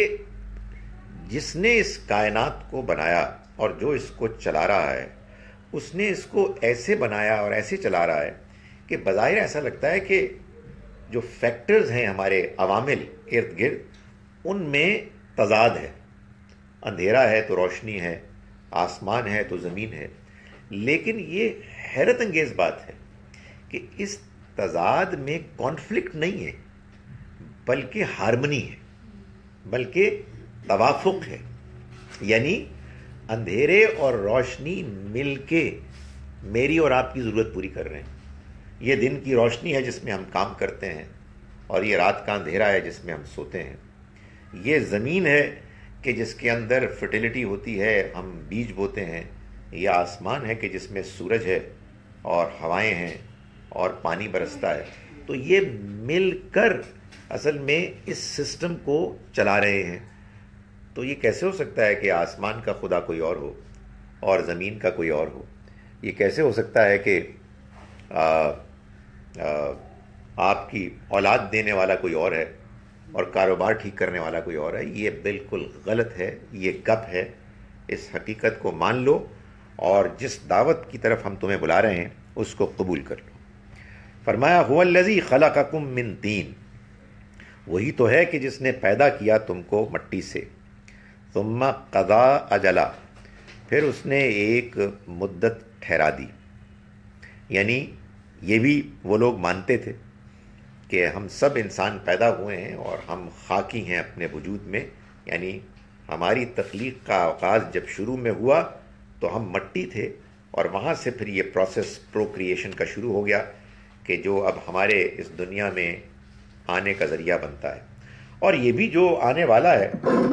جس نے اس کائنات کو بنایا اور جو اس کو چلا رہا ہے، اس نے اس کو ایسے بنایا اور ایسے چلا رہا ہے کہ بظاہر ایسا لگتا ہے کہ جو فیکٹرز ہیں ہمارے عوامل ارد گرد، ان میں تضاد ہے، اندھیرا ہے تو روشنی ہے، آسمان ہے تو زمین ہے، لیکن یہ حیرت انگیز بات ہے کہ اس تضاد میں کانفلکٹ نہیں ہے، بلکہ ہارمنی ہے، بلکہ توافق ہے۔ یعنی اندھیرے اور روشنی مل کے میری اور آپ کی ضرورت پوری کر رہے ہیں۔ یہ دن کی روشنی ہے جس میں ہم کام کرتے ہیں، اور یہ رات کا اندھیرا ہے جس میں ہم سوتے ہیں۔ یہ زمین ہے کہ جس کے اندر فرٹیلیٹی ہوتی ہے، ہم بیج بوتے ہیں۔ یہ آسمان ہے کہ جس میں سورج ہے اور ہوائیں ہیں اور پانی برستا ہے۔ تو یہ مل کر اصل میں اس سسٹم کو چلا رہے ہیں۔ تو یہ کیسے ہو سکتا ہے کہ آسمان کا خدا کوئی اور ہو اور زمین کا کوئی اور ہو؟ یہ کیسے ہو سکتا ہے کہ آ, آ, آپ کی اولاد دینے والا کوئی اور ہے اور کاروبار ٹھیک کرنے والا کوئی اور ہے؟ یہ بالکل غلط ہے، یہ گپ ہے۔ اس حقیقت کو مان لو، اور جس دعوت کی طرف ہم تمہیں بلا رہے ہیں اس کو قبول کر لو۔ فرمایا هو الذی خلقکم من طین، وہی تو ہے کہ جس نے پیدا کیا تم کو مٹی سے، ثم قضا اجلا، پھر اس نے ایک مدت ٹھہرا دی۔ یعنی یہ بھی وہ لوگ مانتے تھے کہ ہم سب انسان پیدا ہوئے ہیں اور ہم خاکی ہیں اپنے وجود میں، یعنی ہماری تخلیق کا آغاز جب شروع میں ہوا تو ہم مٹی تھے، اور وہاں سے پھر یہ پروسیس پروکریشن کا شروع ہو گیا کہ جو اب ہمارے اس دنیا میں آنے کا ذریعہ بنتا ہے۔ اور یہ بھی جو آنے والا ہے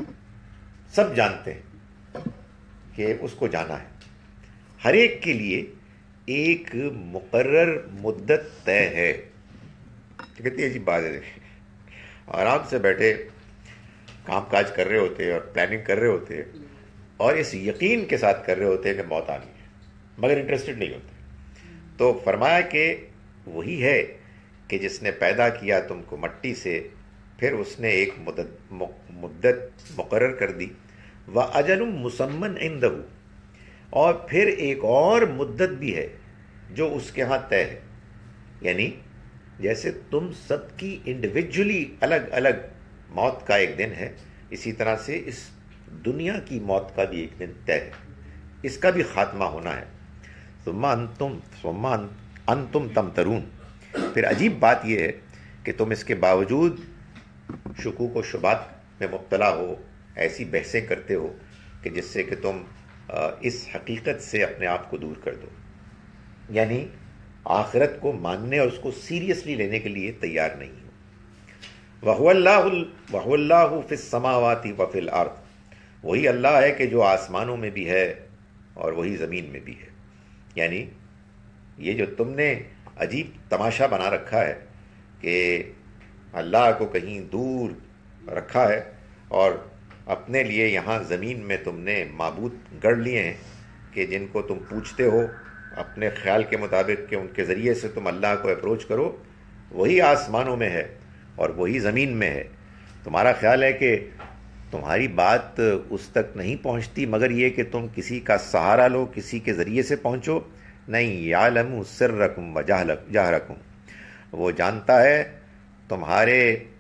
سب جانتے ہیں کہ اس کو جانا ہے۔ ہر ایک کے لیے ایک مقرر مدت طے ہے۔ کتنی عجیب بات ہے، آرام سے بیٹھے کام کاج کر رہے ہوتے اور پلاننگ کر رہے ہوتے، اور اس یقین کے ساتھ کر رہے ہوتے کہ موت آنی ہے، مگر انٹرسٹڈ نہیں ہوتے۔ تو فرمایا کہ وہی ہے کہ جس نے پیدا کیا تم کو مٹی سے، پھر اس نے ایک مدت مدت مقرر کر دی، وَأَجَلٌ مُّسَمًّى عِندَهُ، اور پھر ایک اور مدت بھی ہے جو اس کے ہاں طے ہے۔ یعنی جیسے تم سب کی انڈیویجولی الگ الگ موت کا ایک دن ہے، اسی طرح سے اس دنیا کی موت کا بھی ایک دن طے ہے، اس کا بھی خاتمہ ہونا ہے۔ ثم انتم ثم انتم تمترون، پھر عجیب بات یہ ہے کہ تم اس کے باوجود شکوک و شبہات میں مبتلا ہو، ایسی بحثیں کرتے ہو کہ جس سے کہ تم اس حقیقت سے اپنے آپ کو دور کر دو، یعنی آخرت کو ماننے اور اس کو سیریسلی لینے کے لیے تیار نہیں ہو۔ وَهُوَ اللَّهُ وَهُوَ اللَّهُ فِي السَّمَاوَاتِ وَفِي الْأَرْضِ، وہی اللہ ہے کہ جو آسمانوں میں بھی ہے اور وہی زمین میں بھی ہے۔ یعنی یہ جو تم نے عجیب تماشا بنا رکھا ہے کہ اللہ کو کہیں دور رکھا ہے اور اپنے لیے یہاں زمین میں تم نے معبود گڑھ لیے ہیں کہ جن کو تم پوچھتے ہو اپنے خیال کے مطابق کہ ان کے ذریعے سے تم اللہ کو اپروچ کرو، وہی آسمانوں میں ہے اور وہی زمین میں ہے۔ تمہارا خیال ہے کہ تمہاری بات اس تک نہیں پہنچتی مگر یہ کہ تم کسی کا سہارا لو، کسی کے ذریعے سے پہنچو۔ نہیں، یعلم سرکم و جہرکم، وہ جانتا ہے تمہارے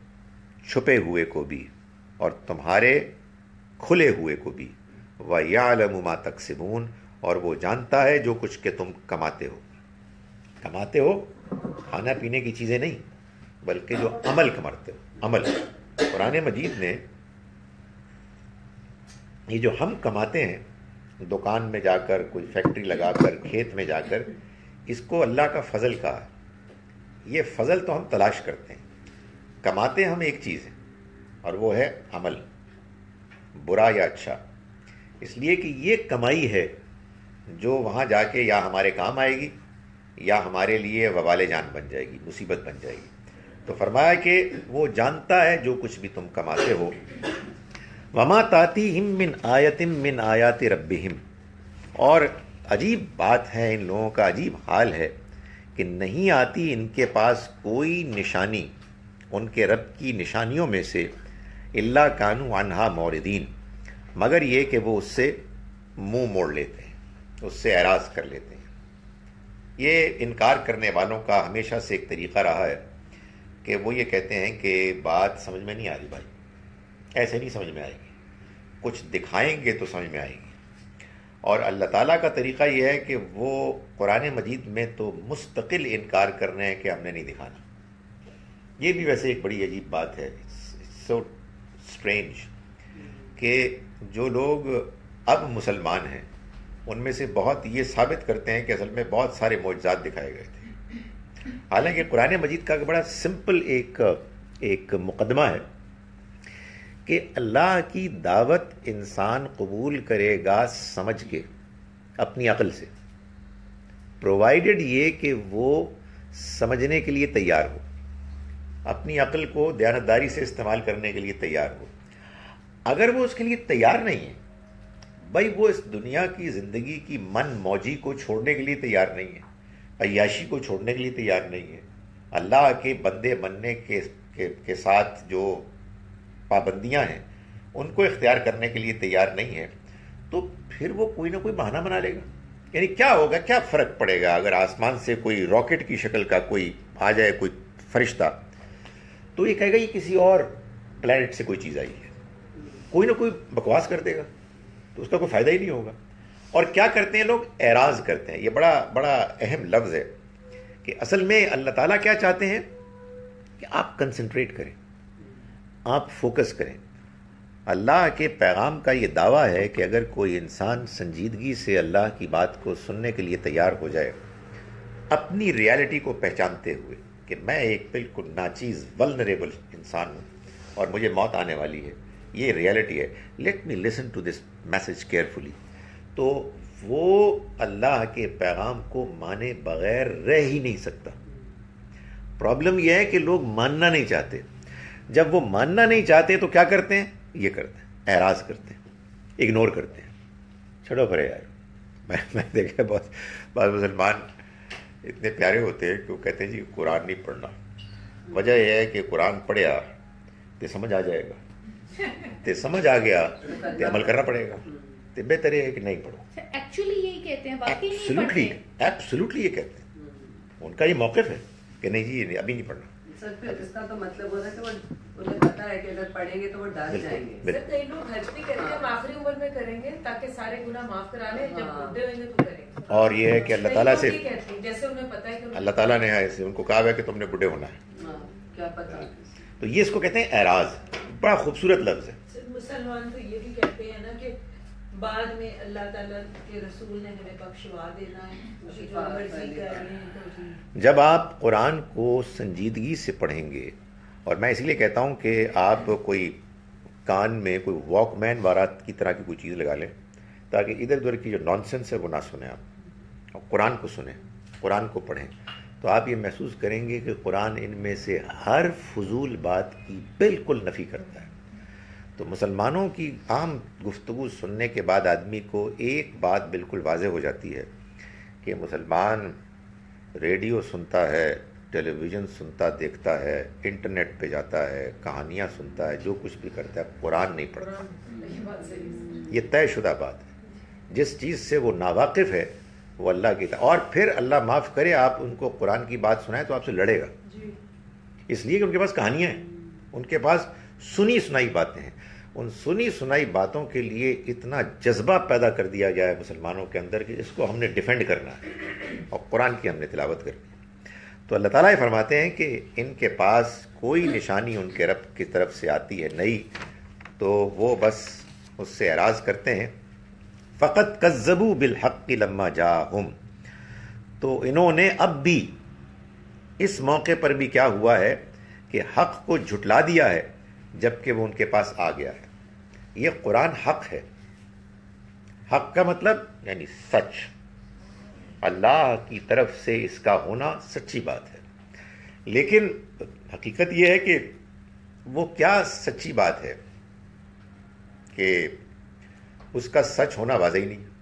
چھپے ہوئے کو بھی اور تمہارے کھلے ہوئے کو بھی، وَيَعْلَمُ مَا تَكْسِبُونَ، اور وہ جانتا ہے جو کچھ کہ تم کماتے ہو۔ کماتے ہو کھانا پینے کی چیزیں نہیں، بلکہ جو عمل کماتے ہو، عمل۔ قرآن مجید نے یہ جو ہم کماتے ہیں، دکان میں جا کر، کوئی فیکٹری لگا کر، کھیت میں جا کر، اس کو اللہ کا فضل کہا ہے. یہ فضل تو ہم تلاش کرتے ہیں, کماتے ہم ایک چیز ہے اور وہ ہے عمل, برا یا اچھا, اس لیے کہ یہ کمائی ہے جو وہاں جا کے یا ہمارے کام آئے گی یا ہمارے لیے وبال جان بن جائے گی, مصیبت بن جائے گی. تو فرمایا کہ وہ جانتا ہے جو کچھ بھی تم کماتے ہو. وما تاتیہم من آیت من آیات ربہم, اور عجیب بات ہے, ان لوگوں کا عجیب حال ہے کہ نہیں آتی ان کے پاس کوئی نشانی ان کے رب کی نشانیوں میں سے, الا کانوا عنہا موردین, مگر یہ کہ وہ اس سے منہ موڑ لیتے ہیں, اس سے اعراض کر لیتے ہیں. یہ انکار کرنے والوں کا ہمیشہ سے ایک طریقہ رہا ہے کہ وہ یہ کہتے ہیں کہ بات سمجھ میں نہیں آ رہی بھائی, ایسے نہیں سمجھ میں آئے گی, کچھ دکھائیں گے تو سمجھ میں آئے گی. اور اللہ تعالیٰ کا طریقہ یہ ہے کہ وہ قرآن مجید میں تو مستقل انکار کر رہے ہیں کہ ہم نے نہیں دکھانا. یہ بھی ویسے ایک بڑی عجیب بات ہے, سو اسٹرینج, کہ جو لوگ اب مسلمان ہیں ان میں سے بہت یہ ثابت کرتے ہیں کہ اصل میں بہت سارے معجزات دکھائے گئے تھے, حالانکہ قرآن مجید کا بڑا سمپل ایک ایک مقدمہ ہے کہ اللہ کی دعوت انسان قبول کرے گا سمجھ کے, اپنی عقل سے, پرووائڈڈ یہ کہ وہ سمجھنے کے لیے تیار ہو, اپنی عقل کو دیانتداری سے استعمال کرنے کے لیے تیار ہو. اگر وہ اس کے لیے تیار نہیں ہے بھائی, وہ اس دنیا کی زندگی کی من موجی کو چھوڑنے کے لیے تیار نہیں ہے, عیاشی کو چھوڑنے کے لیے تیار نہیں ہے, اللہ کے بندے بننے کے کے, کے ساتھ جو پابندیاں ہیں ان کو اختیار کرنے کے لیے تیار نہیں ہے, تو پھر وہ کوئی نہ کوئی بہانہ بنا لے گا. یعنی کیا ہوگا, کیا فرق پڑے گا اگر آسمان سے کوئی راکٹ کی شکل کا کوئی آ جائے, کوئی فرشتہ, تو یہ کہے گا یہ کسی اور پلانٹ سے کوئی چیز آئی ہے, کوئی نہ کوئی بکواس کر دے گا, تو اس کا کوئی فائدہ ہی نہیں ہوگا. اور کیا کرتے ہیں لوگ, اعراض کرتے ہیں. یہ بڑا بڑا اہم لفظ ہے کہ اصل میں اللہ تعالیٰ کیا چاہتے ہیں کہ آپ کنسنٹریٹ کریں, آپ فوکس کریں. اللہ کے پیغام کا یہ دعویٰ ہے کہ اگر کوئی انسان سنجیدگی سے اللہ کی بات کو سننے کے لیے تیار ہو جائے, اپنی ریالٹی کو پہچانتے ہوئے کہ میں ایک بالکل ناچیز ولنریبل انسان ہوں اور مجھے موت آنے والی ہے, یہ ریالٹی ہے, let me listen to this message carefully, تو وہ اللہ کے پیغام کو مانے بغیر رہ ہی نہیں سکتا. پرابلم یہ ہے کہ لوگ ماننا نہیں چاہتے. جب وہ ماننا نہیں چاہتے تو کیا کرتے ہیں, یہ کرتے ہیں, اعراض کرتے ہیں, اگنور کرتے ہیں, چھوڑو پرے یار. میں میں دیکھا بہت بعض مسلمان اتنے پیارے ہوتے ہیں کہ وہ کہتے ہیں جی قرآن نہیں پڑھنا. وجہ یہ ہے کہ قرآن پڑھیا تو سمجھ آ جائے گا, تے سمجھ آ گیا تے عمل کرنا پڑے گا, تے بہتر ہے کہ نہیں پڑھو. ایکچولی یہی کہتے ہیں, واقعی نہیں ایبسلیوٹلی پڑھتے. ایبسلیوٹلی یہ کہتے ہیں, ان کا یہ موقف ہے کہ نہیں جی ابھی نہیں پڑھنا. سر پھر اس کا تو مطلب ہوتا ہے کہ وہ انہیں پتا ہے کہ اگر پڑھیں گے تو وہ ڈر جائیں گے. بالکل. سر کئی لوگ حج بھی کرتے ہیں, ہم آخری عمر میں کریں گے تاکہ سارے گناہ معاف کرا لیں, جب بوڑھے ہوئیں گے تو کریں گے. اور یہ ہے کہ اللہ تعالیٰ سے, جیسے انہیں پتا ہے کہ اللہ تعالیٰ نے ایسے ان کو کہا ہے کہ تم نے بوڑھے ہونا ہے, کیا پتا. تو یہ اس کو کہتے ہیں اعراض. بڑا خوبصورت لفظ ہے. مسلمان تو یہ بھی کہتے ہیں نا کہ بعد میں اللہ تعالیٰ کے رسول نے ہمیں بخشوا دینا ہے, جو مرضی کر رہے ہیں. جب آپ قرآن کو سنجیدگی سے پڑھیں گے, اور میں اسی لیے کہتا ہوں کہ آپ کوئی کان میں کوئی واک مین وارات کی طرح کی کوئی چیز لگا لیں تاکہ ادھر ادھر کی جو نان سینس ہے وہ نہ سنیں آپ, اور قرآن کو سنیں, قرآن کو پڑھیں, تو آپ یہ محسوس کریں گے کہ قرآن ان میں سے ہر فضول بات کی بالکل نفی کرتا ہے. تو مسلمانوں کی عام گفتگو سننے کے بعد آدمی کو ایک بات بالکل واضح ہو جاتی ہے کہ مسلمان ریڈیو سنتا ہے, ٹیلی ویژن سنتا دیکھتا ہے, انٹرنیٹ پہ جاتا ہے, کہانیاں سنتا ہے, جو کچھ بھی کرتا ہے, قرآن نہیں پڑھتا. یہ طے شدہ بات ہے. جس چیز سے وہ ناواقف ہے وہ اللہ کی, اور پھر اللہ معاف کرے آپ ان کو قرآن کی بات سنائیں تو آپ سے لڑے گا, اس لیے کہ ان کے پاس کہانیاں ہیں, ان کے پاس سنی سنائی باتیں ہیں. ان سنی سنائی باتوں کے لیے اتنا جذبہ پیدا کر دیا گیا ہے مسلمانوں کے اندر کہ اس کو ہم نے ڈیفینڈ کرنا ہے اور قرآن کی ہم نے تلاوت کرنی ہے. تو اللہ تعالیٰ یہ فرماتے ہیں کہ ان کے پاس کوئی نشانی ان کے رب کی طرف سے آتی ہے نہیں, تو وہ بس اس سے اعراض کرتے ہیں. فقط کذبوا بالحق لما جاءہم, تو انہوں نے اب بھی اس موقع پر بھی کیا ہوا ہے کہ حق کو جھٹلا دیا ہے جبکہ وہ ان کے پاس آ گیا ہے. یہ قرآن حق ہے. حق کا مطلب یعنی سچ، اللہ کی طرف سے اس کا ہونا سچی بات ہے. لیکن حقیقت یہ ہے کہ وہ کیا سچی بات ہے کہ اس کا سچ ہونا واضح ہی نہیں.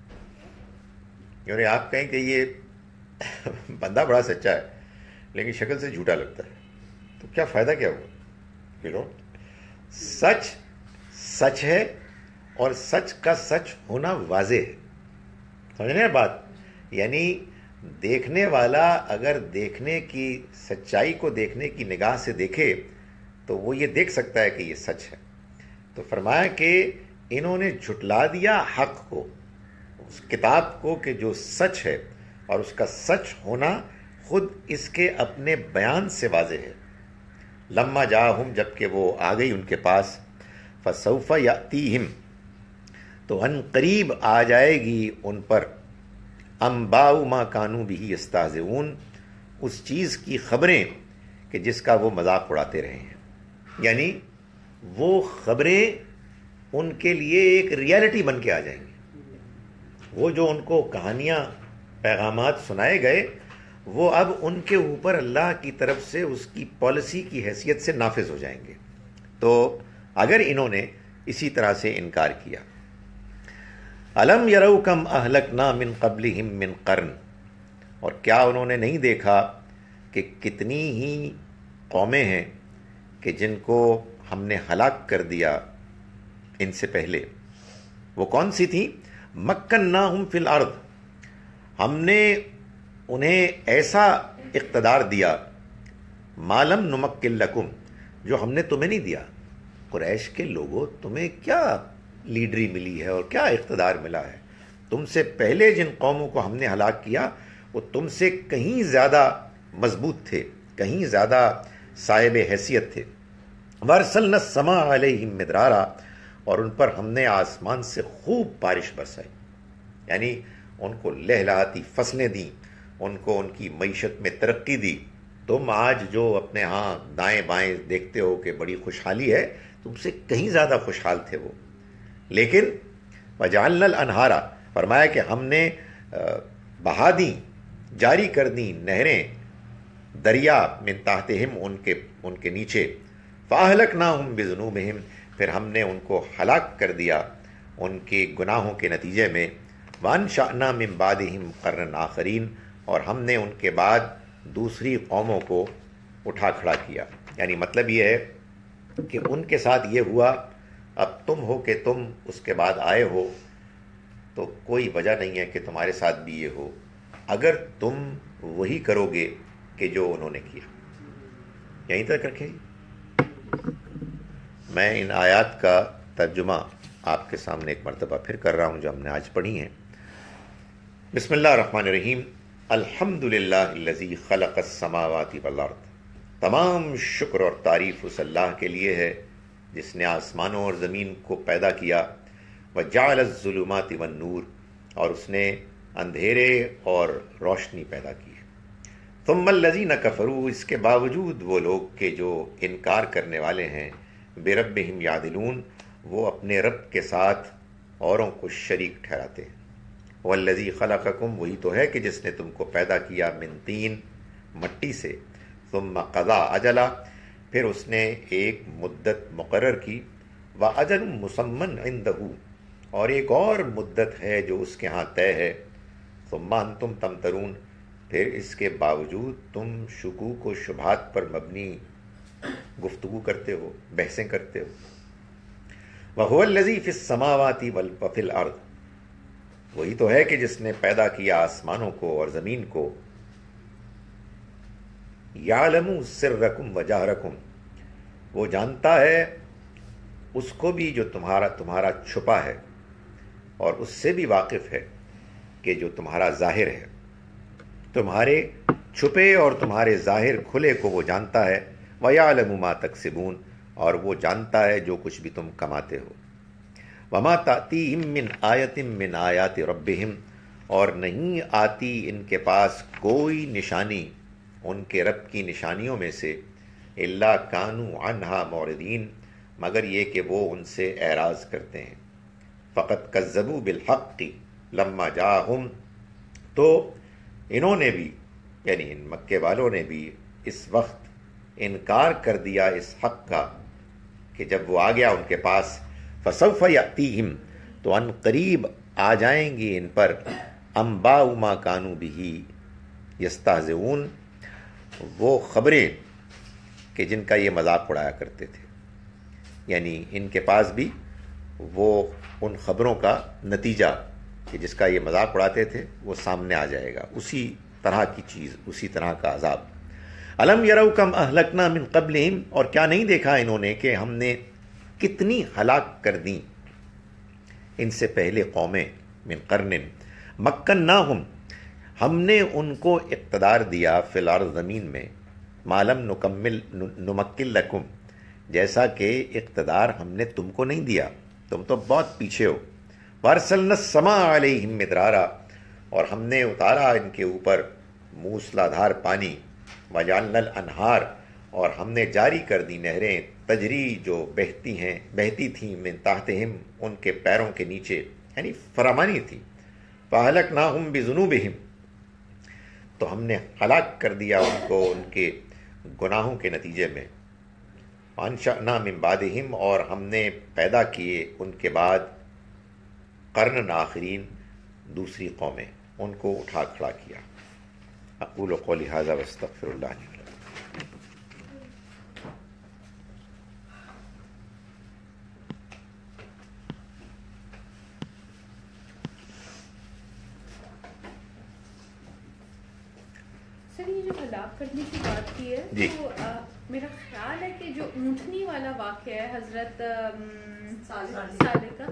یعنی آپ کہیں کہ یہ بندہ بڑا سچا ہے لیکن شکل سے جھوٹا لگتا ہے، تو کیا فائدہ کیا ہوا؟ یو نو سچ سچ ہے اور سچ کا سچ ہونا واضح ہے. سمجھ رہے ہیں بات؟ یعنی دیکھنے والا اگر دیکھنے کی سچائی کو دیکھنے کی نگاہ سے دیکھے تو وہ یہ دیکھ سکتا ہے کہ یہ سچ ہے. تو فرمایا کہ انہوں نے جھٹلا دیا حق کو، اس کتاب کو کہ جو سچ ہے، اور اس کا سچ ہونا خود اس کے اپنے بیان سے واضح ہے. لما جاہم، جب کہ وہ آ گئی ان کے پاس، فسوف یاتیہم، تو ان قریب آ جائے گی ان پر، انباء ما کانوا بہ یستہزئون، اس چیز کی خبریں کہ جس کا وہ مذاق اڑاتے رہے ہیں. یعنی وہ خبریں ان کے لیے ایک ریالٹی بن کے آ جائیں گی. وہ جو ان کو کہانیاں پیغامات سنائے گئے وہ اب ان کے اوپر اللہ کی طرف سے اس کی پالیسی کی حیثیت سے نافذ ہو جائیں گے. تو اگر انہوں نے اسی طرح سے انکار کیا، الم یروا کم اہلکنا من قبلہم من قرن، اور کیا انہوں نے نہیں دیکھا کہ کتنی ہی قومیں ہیں کہ جن کو ہم نے ہلاک کر دیا ان سے پہلے. وہ کون سی تھیں؟ مکناہم فی الارض، ہم نے انہیں ایسا اقتدار دیا، ما لم نمکن لکم، جو ہم نے تمہیں نہیں دیا. قریش کے لوگوں، تمہیں کیا لیڈری ملی ہے اور کیا اقتدار ملا ہے؟ تم سے پہلے جن قوموں کو ہم نے ہلاک کیا وہ تم سے کہیں زیادہ مضبوط تھے، کہیں زیادہ صاحب حیثیت تھے. وارسلنا السماء علیہم مدرارا، اور ان پر ہم نے آسمان سے خوب بارش برسائی. یعنی ان کو لہلہاتی فصلیں دیں، ان کو ان کی معیشت میں ترقی دی. تم آج جو اپنے ہاں دائیں بائیں دیکھتے ہو کہ بڑی خوشحالی ہے، تم سے کہیں زیادہ خوشحال تھے وہ. لیکن وجعلنا الانہارا، فرمایا کہ ہم نے بہا دیں، جاری کر دیں نہریں، دریا، من تحتہم، ان کے ان کے نیچے. فاہلکناہم بذنوبہم، پھر ہم نے ان کو ہلاک کر دیا ان کے گناہوں کے نتیجے میں. وانشأنا من بعدہم قرنا آخرین، اور ہم نے ان کے بعد دوسری قوموں کو اٹھا کھڑا کیا. یعنی مطلب یہ ہے کہ ان کے ساتھ یہ ہوا، اب تم ہو کہ تم اس کے بعد آئے ہو تو کوئی وجہ نہیں ہے کہ تمہارے ساتھ بھی یہ ہو، اگر تم وہی کرو گے کہ جو انہوں نے کیا. یہیں تک رکھیں. میں ان آیات کا ترجمہ آپ کے سامنے ایک مرتبہ پھر کر رہا ہوں جو ہم نے آج پڑھی ہیں. بسم اللہ الرحمن الرحیم. الحمد للہ الذی خلق السماوات والارض، تمام شکر اور تعریف اس اللہ کے لیے ہے جس نے آسمانوں اور زمین کو پیدا کیا. وجعل الظلمات والنور، اور اس نے اندھیرے اور روشنی پیدا کی. ثم الذین کفروا، اس کے باوجود وہ لوگ کہ جو انکار کرنے والے ہیں، بربہم یعدلون، وہ اپنے رب کے ساتھ اوروں کو شریک ٹھہراتے ہیں. والذی خلقکم، وہی تو ہے کہ جس نے تم کو پیدا کیا، من طین، مٹی سے. ثم قضا اجلا، پھر اس نے ایک مدت مقرر کی. واجل مسمن عندہ، اور ایک اور مدت ہے جو اس کے ہاں طے ہے. ثم انتم تمترون، پھر اس کے باوجود تم شکوک و شبہات پر مبنی گفتگو کرتے ہو، بحثیں کرتے ہو. وَهُوَ الَّذِي فِي السَّمَاوَاتِ وَفِي الْأَرْضِ، وہی تو ہے کہ جس نے پیدا کیا آسمانوں کو اور زمین کو. یعلم سرکم وجہرکم، وہ جانتا ہے اس کو بھی جو تمہارا تمہارا چھپا ہے، اور اس سے بھی واقف ہے کہ جو تمہارا ظاہر ہے. تمہارے چھپے اور تمہارے ظاہر کھلے کو وہ جانتا ہے. وَيَعْلَمُ مَا تَكْسِبُونَ، اور وہ جانتا ہے جو کچھ بھی تم کماتے ہو. وَمَا تَأْتِيهِم مِّنْ آیَةٍ مِّنْ آیَاتِ رَبِّهِمْ، اور نہیں آتی ان کے پاس کوئی نشانی ان کے رب کی نشانیوں میں سے الا کانوا عنہا معرضین، مگر یہ کہ وہ ان سے اعراض کرتے ہیں. فقط کذبوا بالحق لما جاءہم، تو انہوں نے بھی یعنی ان مکے والوں نے بھی اس وقت انکار کر دیا اس حق کا کہ جب وہ آ گیا ان کے پاس. فسوف یأتیہم، تو ان قریب آ جائیں گی ان پر انباء ما کانوا بہ یستہزئون، وہ خبریں کہ جن کا یہ مذاق اڑایا کرتے تھے. یعنی ان کے پاس بھی وہ ان خبروں کا نتیجہ کہ جس کا یہ مذاق اڑاتے تھے وہ سامنے آ جائے گا، اسی طرح کی چیز، اسی طرح کا عذاب. الم یروا کم اہلکنا من قبلہم، اور کیا نہیں دیکھا انہوں نے کہ ہم نے کتنی ہلاک کر دیں ان سے پہلے قومیں. من قرن مکناہم، ہم نے ان کو اقتدار دیا فی الارض، زمین میں. ما لم نکمل نمکن لکم، جیسا کہ اقتدار ہم نے تم کو نہیں دیا، تم تو بہت پیچھے ہو. وارسلنا السماء علیہم مدرارا، اور ہم نے اتارا ان کے اوپر موسلا دھار پانی. وجعلنا الانہار، اور ہم نے جاری کر دی نہریں، تجری جو بہتی ہیں بہتی تھیں من تحتہم، ان کے پیروں کے نیچے، یعنی فراوانی تھی. فاہلکناہم بذنوبہم، تو ہم نے ہلاک کر دیا ان کو ان کے گناہوں کے نتیجے میں. وانشأنا من بعدہم، اور ہم نے پیدا کیے ان کے بعد قرن آخرین، دوسری قومیں، ان کو اٹھا کھڑا کیا. اقول قولی ھذا واستغفر اللہ لي ولکم. سر یہ جو ہلاک کرنے کی بات کی ہے جی. تو آ, میرا خیال ہے کہ جو اونٹنی والا واقعہ ہے حضرت صالح کا،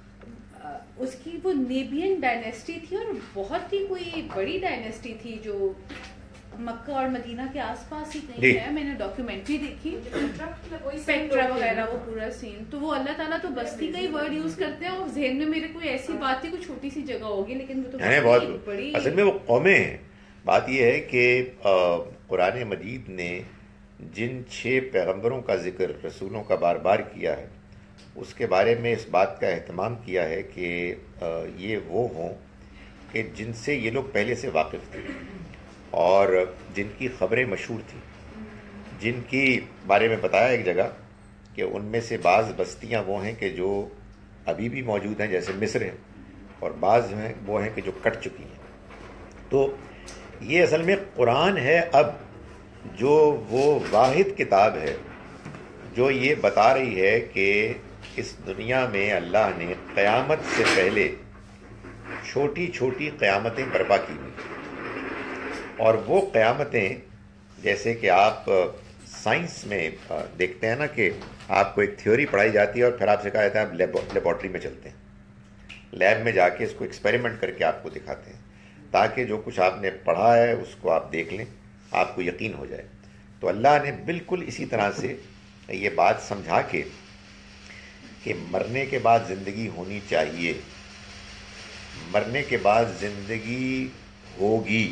اس کی وہ نیبین ڈائنیسٹی تھی اور بہت ہی کوئی بڑی ڈائنیسٹی تھی جو مکہ اور مدینہ کے آس پاس ہی کہیں ہے. میں نے ڈاکیومنٹری دیکھی، اسپیکٹرا وغیرہ وہ پورا سین. تو وہ اللہ تعالیٰ تو بستی کا ہی ورڈ یوز کرتے ہیں، اور ذہن میں میرے کوئی ایسی بات تھی، کوئی چھوٹی سی جگہ ہوگی لیکن وہ تو بہت بڑی. اصل میں وہ قومیں ہیں. بات یہ ہے کہ قرآن مجید نے جن چھ پیغمبروں کا ذکر رسولوں کا بار بار کیا ہے، اس کے بارے میں اس بات کا اہتمام کیا ہے کہ یہ وہ ہوں کہ جن سے یہ لوگ پہلے سے واقف تھے اور جن کی خبریں مشہور تھیں، جن کی بارے میں بتایا ایک جگہ کہ ان میں سے بعض بستیاں وہ ہیں کہ جو ابھی بھی موجود ہیں جیسے مصر ہے، اور بعض ہیں وہ ہیں کہ جو کٹ چکی ہیں. تو یہ اصل میں قرآن ہے اب جو وہ واحد کتاب ہے جو یہ بتا رہی ہے کہ اس دنیا میں اللہ نے قیامت سے پہلے چھوٹی چھوٹی قیامتیں برپا کی ہوئی، اور وہ قیامتیں جیسے کہ آپ سائنس میں دیکھتے ہیں نا کہ آپ کو ایک تھیوری پڑھائی جاتی ہے اور پھر آپ سے کہا جاتا ہے آپ لیبارٹری میں چلتے ہیں، لیب میں جا کے اس کو ایکسپیریمنٹ کر کے آپ کو دکھاتے ہیں تاکہ جو کچھ آپ نے پڑھا ہے اس کو آپ دیکھ لیں، آپ کو یقین ہو جائے. تو اللہ نے بالکل اسی طرح سے یہ بات سمجھا کے کہ مرنے کے بعد زندگی ہونی چاہیے، مرنے کے بعد زندگی ہوگی،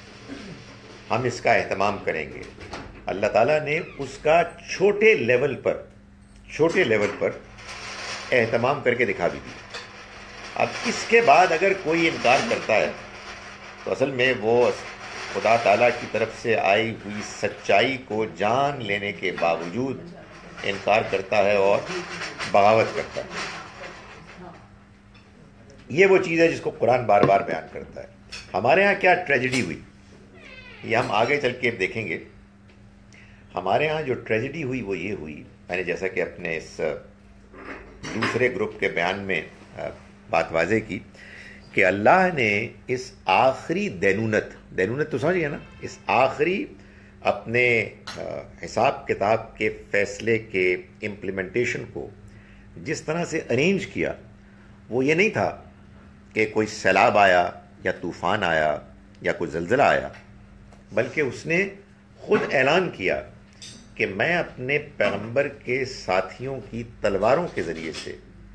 ہم اس کا اہتمام کریں گے. اللہ تعالیٰ نے اس کا چھوٹے لیول پر چھوٹے لیول پر اہتمام کر کے دکھا بھی دی. اب اس کے بعد اگر کوئی انکار کرتا ہے تو اصل میں وہ خدا تعالیٰ کی طرف سے آئی ہوئی سچائی کو جان لینے کے باوجود انکار کرتا ہے اور بغاوت کرتا ہے. یہ وہ چیز ہے جس کو قرآن بار بار بیان کرتا ہے. ہمارے ہاں کیا ٹریجڈی ہوئی یہ ہم آگے چل کے دیکھیں گے. ہمارے ہاں جو ٹریجڈی ہوئی وہ یہ ہوئی، میں نے جیسا کہ اپنے اس دوسرے گروپ کے بیان میں بات واضح کی کہ اللہ نے اس آخری دینونت دینونت تو سمجھ گیا نا، اس آخری اپنے حساب کتاب کے فیصلے کے امپلیمنٹیشن کو جس طرح سے ارینج کیا، وہ یہ نہیں تھا کہ کوئی سیلاب آیا یا طوفان آیا یا کوئی زلزلہ آیا، بلکہ اس نے خود اعلان کیا کہ میں اپنے پیغمبر کے ساتھیوں کی تلواروں کے ذریعے سے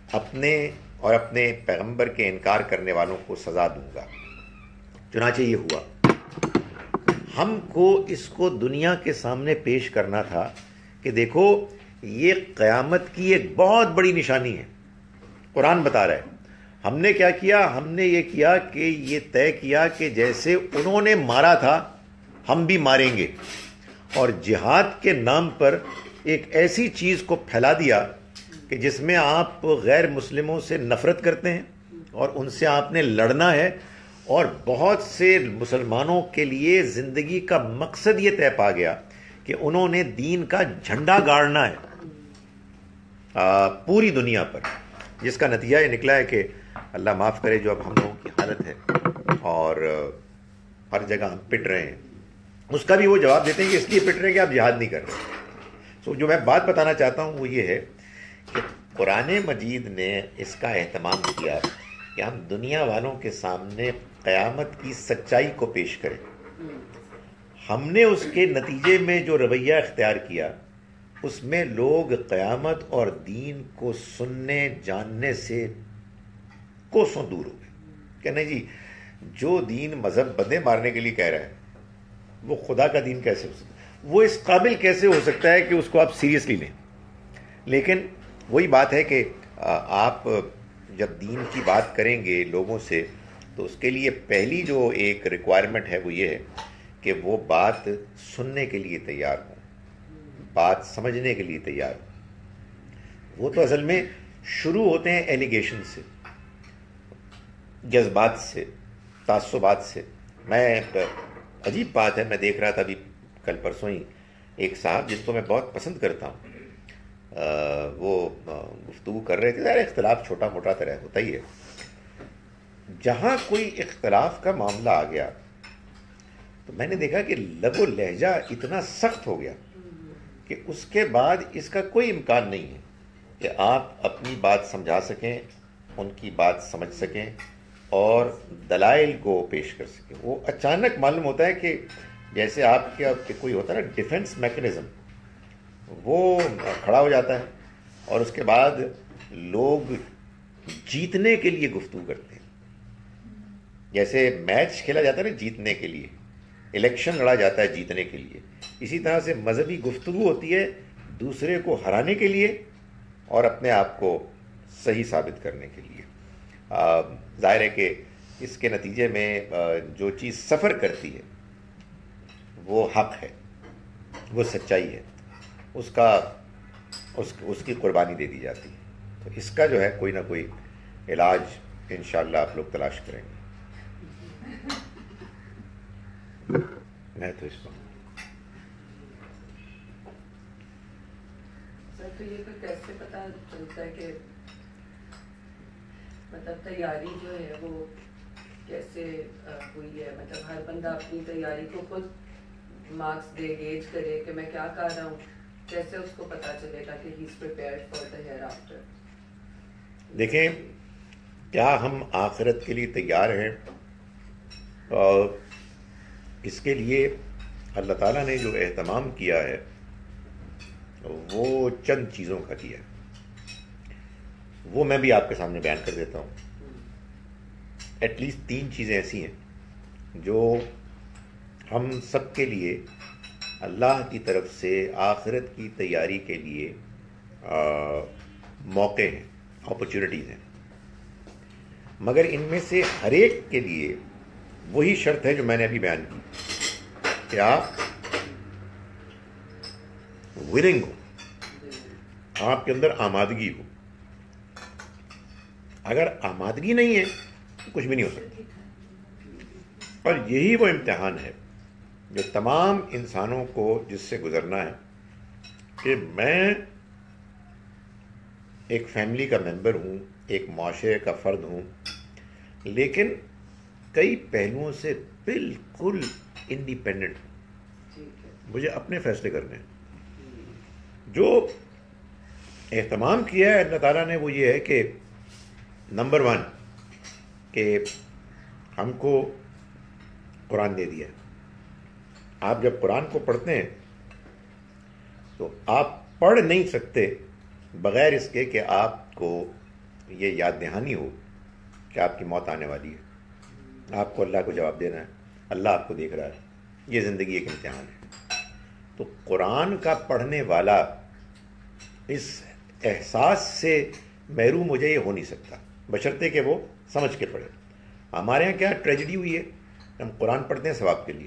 اپنے اور اپنے پیغمبر کے انکار کرنے والوں کو سزا دوں گا. چنانچہ یہ ہوا. ہم کو اس کو دنیا کے سامنے پیش کرنا تھا کہ دیکھو یہ قیامت کی ایک بہت بڑی نشانی ہے. قرآن بتا رہا ہے. ہم نے کیا کیا؟ ہم نے یہ کیا کہ یہ طے کیا کہ جیسے انہوں نے مارا تھا ہم بھی ماریں گے، اور جہاد کے نام پر ایک ایسی چیز کو پھیلا دیا کہ جس میں آپ غیر مسلموں سے نفرت کرتے ہیں اور ان سے آپ نے لڑنا ہے، اور بہت سے مسلمانوں کے لیے زندگی کا مقصد یہ طے پا گیا کہ انہوں نے دین کا جھنڈا گاڑنا ہے آ, پوری دنیا پر، جس کا نتیجہ یہ نکلا ہے کہ اللہ معاف کرے جو اب ہم لوگوں کی حالت ہے، اور ہر جگہ ہم پٹ رہے ہیں. اس کا بھی وہ جواب دیتے ہیں کہ اس لیے پٹ رہے ہیں کہ آپ جہاد نہیں کر رہے. سو جو میں بات بتانا چاہتا ہوں وہ یہ ہے کہ قرآن مجید نے اس کا اہتمام کیا کہ ہم دنیا والوں کے سامنے قیامت کی سچائی کو پیش کریں. ہم نے اس کے نتیجے میں جو رویہ اختیار کیا اس میں لوگ قیامت اور دین کو سننے جاننے سے کوسوں دور ہو گئے کہ نہیں جی جو دین مذہب بندے مارنے کے لیے کہہ رہا ہے وہ خدا کا دین کیسے ہو سکتا ہے، وہ اس قابل کیسے ہو سکتا ہے کہ اس کو آپ سیریسلی لیں. لیکن وہی بات ہے کہ آپ جب دین کی بات کریں گے لوگوں سے تو اس کے لیے پہلی جو ایک ریکوائرمنٹ ہے وہ یہ ہے کہ وہ بات سننے کے لیے تیار ہوں، بات سمجھنے کے لیے تیار ہوں. وہ تو اصل میں شروع ہوتے ہیں ایلیگیشن سے، جذبات سے، تعصبات سے. میں عجیب بات ہے، میں دیکھ رہا تھا ابھی کل پرسوں ہی ایک صاحب جن کو میں بہت پسند کرتا ہوں، آ, وہ گفتگو کر رہے تھے. ظاہر اختلاف چھوٹا موٹا طرح ہوتا ہی ہے. جہاں کوئی اختلاف کا معاملہ آ گیا تو میں نے دیکھا کہ لب و لہجہ اتنا سخت ہو گیا کہ اس کے بعد اس کا کوئی امکان نہیں ہے کہ آپ اپنی بات سمجھا سکیں، ان کی بات سمجھ سکیں اور دلائل کو پیش کر سکیں. وہ اچانک معلوم ہوتا ہے کہ جیسے آپ کے کوئی ہوتا ہے نا ڈیفنس میکنزم، وہ کھڑا ہو جاتا ہے اور اس کے بعد لوگ جیتنے کے لیے گفتگو کرتے ہیں. جیسے میچ کھیلا جاتا ہے نا جیتنے کے لیے، الیکشن لڑا جاتا ہے جیتنے کے لیے، اسی طرح سے مذہبی گفتگو ہوتی ہے دوسرے کو ہرانے کے لیے اور اپنے آپ کو صحیح ثابت کرنے کے لیے. ظاہر ہے کہ اس کے نتیجے میں جو چیز سفر کرتی ہے وہ حق ہے، وہ سچائی ہے، اس کا اس اس کی قربانی دے دی جاتی ہے. تو اس کا جو ہے کوئی نہ کوئی علاج انشاءاللہ آپ لوگ تلاش کریں گے. میں تو اس کو سر تو یہ تو کیسے پتا چلتا ہے کہ مطلب تیاری جو ہے وہ کیسے ہوئی ہے؟ مطلب ہر بندہ اپنی تیاری کو خود مارکس دے، گیج کرے کہ میں کیا کر رہا ہوں، کیسے اس کو پتا چلے گا کہ he is prepared for the hereafter? دیکھیں، کیا ہم آخرت کے لیے تیار ہیں؟ اور اس کے لیے اللہ تعالیٰ نے جو اہتمام کیا ہے وہ چند چیزوں کا کیا ہے، وہ میں بھی آپ کے سامنے بیان کر دیتا ہوں. ایٹ لیسٹ تین چیزیں ایسی ہیں جو ہم سب کے لیے اللہ کی طرف سے آخرت کی تیاری کے لیے موقع ہیں، اپرچونٹیز ہیں. مگر ان میں سے ہر ایک کے لیے وہی شرط ہے جو میں نے ابھی بیان کی کہ آپ ولنگ ہو، آپ کے اندر آمادگی ہو. اگر آمادگی نہیں ہے تو کچھ بھی نہیں ہو سکتا. اور یہی وہ امتحان ہے جو تمام انسانوں کو جس سے گزرنا ہے کہ میں ایک فیملی کا ممبر ہوں، ایک معاشرے کا فرد ہوں، لیکن کئی پہلوؤں سے بالکل انڈیپینڈنٹ ہوں. مجھے اپنے فیصلے کرنے ہیں. جو اہتمام کیا ہے اللہ تعالیٰ نے وہ یہ ہے کہ نمبر ون کہ ہم کو قرآن دے دیا. آپ جب قرآن کو پڑھتے ہیں تو آپ پڑھ نہیں سکتے بغیر اس کے کہ آپ کو یہ یاد دہانی ہو کہ آپ کی موت آنے والی ہے، آپ کو اللہ کو جواب دینا ہے، اللہ آپ کو دیکھ رہا ہے، یہ زندگی ایک امتحان ہے. تو قرآن کا پڑھنے والا اس احساس سے محروم ہو جائے، یہ ہو نہیں سکتا، بشرطے کہ وہ سمجھ کے پڑھے. ہمارے یہاں کیا ٹریجڈی ہوئی ہے، ہم قرآن پڑھتے ہیں ثواب کے لیے.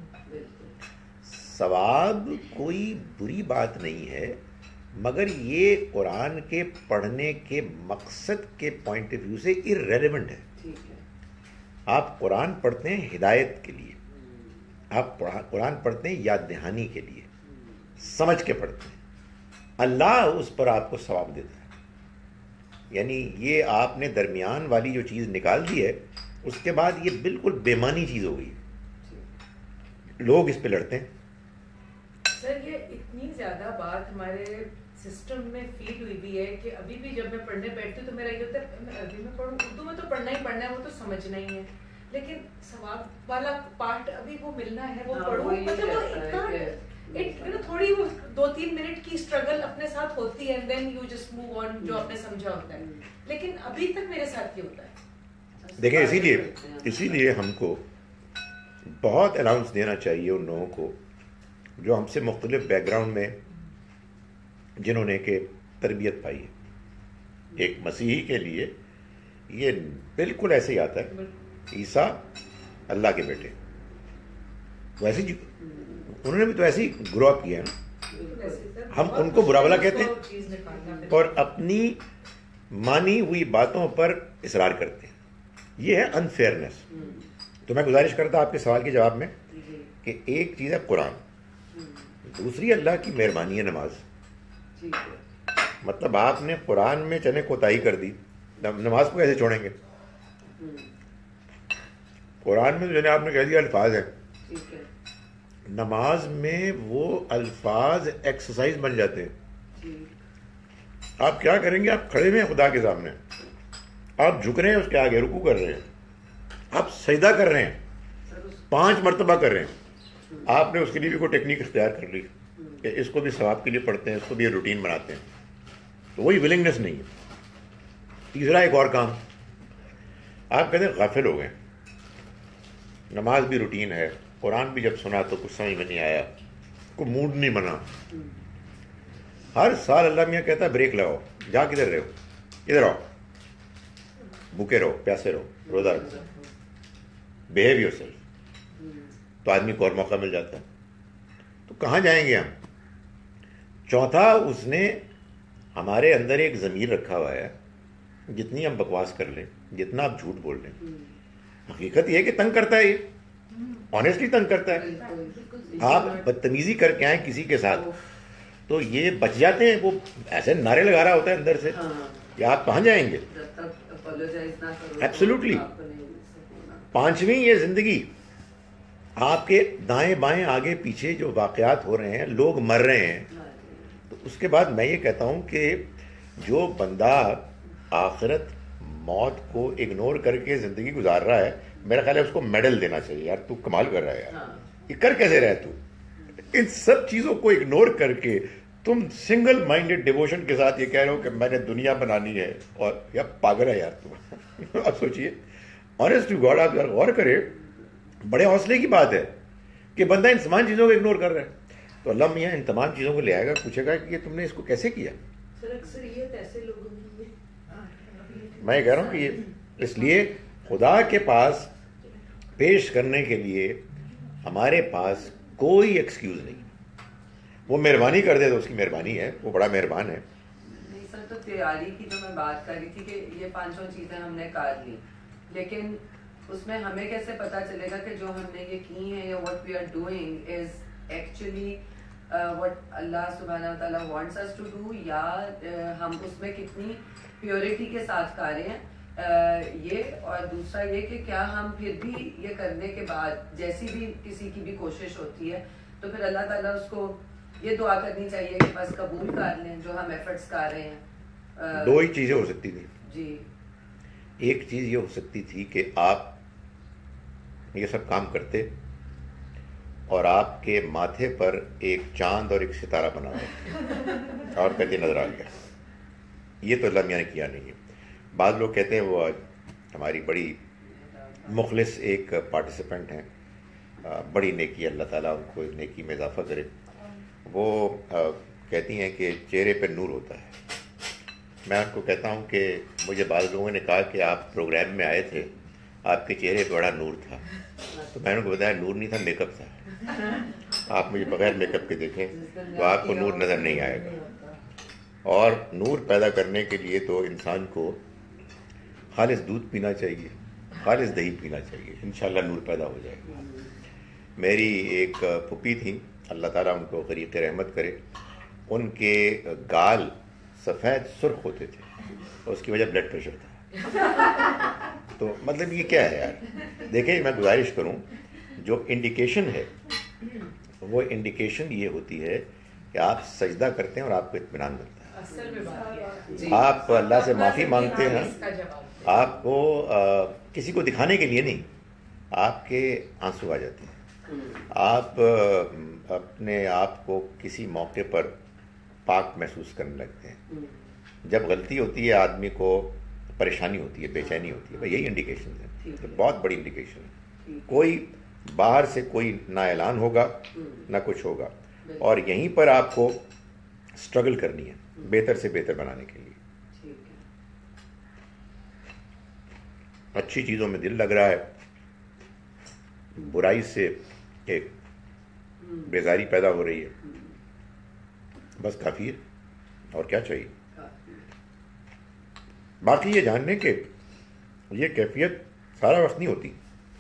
ثواب کوئی بری بات نہیں ہے، مگر یہ قرآن کے پڑھنے کے مقصد کے پوائنٹ آف ویو سے ارریلیونٹ ہے. آپ قرآن پڑھتے ہیں ہدایت کے لیے، آپ قرآن پڑھتے ہیں یاد دہانی کے لیے، سمجھ کے پڑھتے ہیں، اللہ اس پر آپ کو ثواب دیتا ہے. یعنی یہ آپ نے درمیان والی جو چیز نکال دی ہے، اس کے بعد یہ بالکل بے معنی چیز ہو گئی. لوگ اس پہ لڑتے ہیں. سر یہ اتنی زیادہ بات ہمارے سسٹم میں فیڈ ہوئی بھی ہے کہ ابھی بھی جب میں پڑھنے بیٹھتی ہوں تو میرا یہ ہوتا ہے میں عربی میں پڑھوں، اردو میں تو پڑھنا ہی پڑھنا ہے، وہ تو سمجھنا ہی ہے، لیکن ثواب والا پارٹ ابھی وہ ملنا ہے، وہ پڑھوں. مطلب وہ اتنا تھوڑی وہ دو تین منٹ کی اسٹرگل اپنے ساتھ ہوتی ہے، then you just move on, جو آپ نے سمجھا ہوتا ہے. لیکن ابھی تک میرے ساتھ یہ ہوتا ہے. دیکھیں اسی لیے اسی لیے ہم کو بہت الاؤنس دینا چاہیے ان لوگوں کو جو ہم سے مختلف بیک گراؤنڈ میں، جنہوں نے کہ تربیت پائی ہے. ایک مسیحی کے لیے یہ بالکل ایسے ہی آتا ہے، عیسیٰ اللہ کے بیٹے، ویسے جی انہوں نے بھی تو ایسے ہی گرو اپ کیا ہے نا. ہم ان کو برا بھلا کہتے ہیں اور اپنی مانی ہوئی باتوں پر اصرار کرتے ہیں. یہ ہے انفیئرنیس. تو میں گزارش کرتا آپ کے سوال کے جواب میں کہ ایک چیز ہے قرآن، دوسری اللہ کی مہربانی ہے نماز. مطلب آپ نے قرآن میں چنے کوتاہی کر دی، نماز کو کیسے چھوڑیں گے؟ قرآن میں جو نے آپ نے کہہ دیا الفاظ ہیں، نماز میں وہ الفاظ ایکسرسائز بن جاتے ہیں. آپ کیا کریں گے؟ آپ کھڑے ہوئے ہیں خدا کے سامنے، آپ جھک رہے ہیں اس کے آگے، رکوع کر رہے ہیں، آپ سجدہ کر رہے ہیں، پانچ مرتبہ کر رہے ہیں. آپ نے اس کے لیے بھی کوئی ٹیکنیک اختیار کر لی کہ اس کو بھی ثواب کے لیے پڑھتے ہیں، اس کو بھی روٹین بناتے ہیں. تو وہی ولنگنس نہیں ہے. تیسرا ایک اور کام، آپ کہتے ہیں غافل ہو گئے، نماز بھی روٹین ہے، قرآن بھی جب سنا تو کچھ سمجھ میں نہیں آیا، کوئی موڈ نہیں بنا. ہر سال اللہ میاں کہتا ہے بریک لگاؤ، جا کدھر رہے ہو، ادھر آؤ، بھوکے رہو، پیاسے رہو، روزہ رکھو، بہیو یور سیلف. تو آدمی کو اور موقع مل جاتا ہے. تو کہاں جائیں گے ہم؟ چوتھا، اس نے ہمارے اندر ایک ضمیر رکھا ہوا ہے، جتنی ہم بکواس کر لیں، جتنا آپ جھوٹ بول لیں، حقیقت یہ ہے کہ تنگ کرتا ہے. یہ آنیسٹلی تنگ کرتا ہے. آپ بدتمیزی کر کے آئیں کسی کے ساتھ تو یہ بچ جاتے ہیں، وہ ایسے نعرے لگا رہا ہوتا ہے اندر سے کہ آپ کہاں جائیں گے. ایبسولوٹلی. پانچویں، یہ زندگی، آپ کے دائیں بائیں آگے پیچھے جو واقعات ہو رہے ہیں، لوگ مر رہے ہیں. تو اس کے بعد میں یہ کہتا ہوں کہ جو بندہ آخرت موت کو اگنور کر کے زندگی گزار رہا ہے، میرا خیال ہے اس کو میڈل دینا چاہیے. یار تو کمال کر رہا ہے یار، یہ کر کیسے رہے تو؟ ان سب چیزوں کو اگنور کر کے تم سنگل مائنڈیڈ ڈیووشن کے ساتھ یہ کہہ رہے ہو کہ میں نے دنیا بنانی ہے، اور یا پاگل ہے یار تم. اب سوچئے، آنیسٹ ٹو گاڈ، آپ یار غور کرے، بڑے حوصلے کی بات ہے کہ بندہ ان تمام چیزوں کو اگنور کر رہا ہے. تو اللہ میاں ان تمام چیزوں کو لے آئے گا، پوچھے گا کہ تم نے اس کو کیسے کیا. میں یہ کہہ رہا ہوں کہ یہ اس لیے خدا کے پاس پیش کرنے کے لیے ہمارے پاس کوئی ایکسکیوز نہیں. وہ مہربانی کر دے تو اس کی مہربانی ہے، وہ بڑا مہربان ہے. نہیں سر، تو تیاری کی جو میں بات کر رہی تھی کہ یہ پانچوں چیزیں ہم نے کر لی، لیکن اس میں ہمیں کیسے پتا چلے گا کہ جو ہم نے یہ کی ہیں یا what we are doing is actually uh, what اللہ سبحانہ و تعالیٰ wants us to do، یا uh, ہم اس میں کتنی پیورٹی کے ساتھ کر رہے ہیں. uh, یہ اور دوسرا یہ کہ کیا ہم پھر بھی یہ کرنے کے بعد جیسی بھی کسی کی بھی کوشش ہوتی ہے تو پھر اللہ تعالیٰ اس کو یہ دعا کرنی چاہیے کہ بس قبول کر لیں جو ہم ایفرٹس کر رہے ہیں. uh, دو ہی چیزیں ہو سکتی تھیں. جی، ایک چیز یہ ہو سکتی تھی کہ آپ یہ سب کام کرتے اور آپ کے ماتھے پر ایک چاند اور ایک ستارہ بنا ہوا اور کہتے نظر آ گیا. یہ تو اللہ میاں نے کیا نہیں ہے. بعض لوگ کہتے ہیں وہ ہماری بڑی مخلص ایک پارٹیسپینٹ ہیں، بڑی نیکی، اللہ تعالیٰ ان کو نیکی میں اضافہ کرے، وہ کہتی ہیں کہ چہرے پہ نور ہوتا ہے. میں ان کو کہتا ہوں کہ مجھے بعض لوگوں نے کہا کہ آپ پروگرام میں آئے تھے، آپ کے چہرے پہ بڑا نور تھا، تو میں نے ان کو بتایا نور نہیں تھا، میک اپ تھا. آپ مجھے بغیر میک اپ کے دیکھیں تو آپ کو نور نظر نہیں آئے گا. اور نور پیدا کرنے کے لیے تو انسان کو خالص دودھ پینا چاہیے، خالص دہی پینا چاہیے، انشاءاللہ نور پیدا ہو جائے گا. میری ایک پھوپھی تھیں، اللہ تعالیٰ ان کو غریق رحمت کرے، ان کے گال سفید سرخ ہوتے تھے، اور اس کی وجہ بلڈ پریشر تھا. تو مطلب یہ کیا ہے یار؟ دیکھیں میں گزارش کروں، جو انڈیکیشن ہے وہ انڈیکیشن یہ ہوتی ہے کہ آپ سجدہ کرتے ہیں اور آپ کو اطمینان ملتا ہے، آپ اللہ سے معافی مانگتے ہیں، آپ کو کسی کو دکھانے کے لیے نہیں، آپ کے آنسو آ جاتے ہیں، آپ اپنے آپ کو کسی موقع پر پاک محسوس کرنے لگتے ہیں. جب غلطی ہوتی ہے آدمی کو پریشانی ہوتی ہے، بے چینی ہوتی ہے، بھائی یہی انڈیکیشن ہے، بہت بڑی انڈیکیشن ہے. کوئی باہر سے کوئی نہ اعلان ہوگا نہ کچھ ہوگا، اور یہیں پر آپ کو اسٹرگل کرنی ہے بہتر سے بہتر بنانے کے لیے. اچھی چیزوں میں دل لگ رہا ہے، برائی سے ایک بیزاری پیدا ہو رہی ہے، بس کافی ہے، اور کیا چاہیے. باقی یہ جاننے کے یہ کیفیت سارا وقت نہیں ہوتی،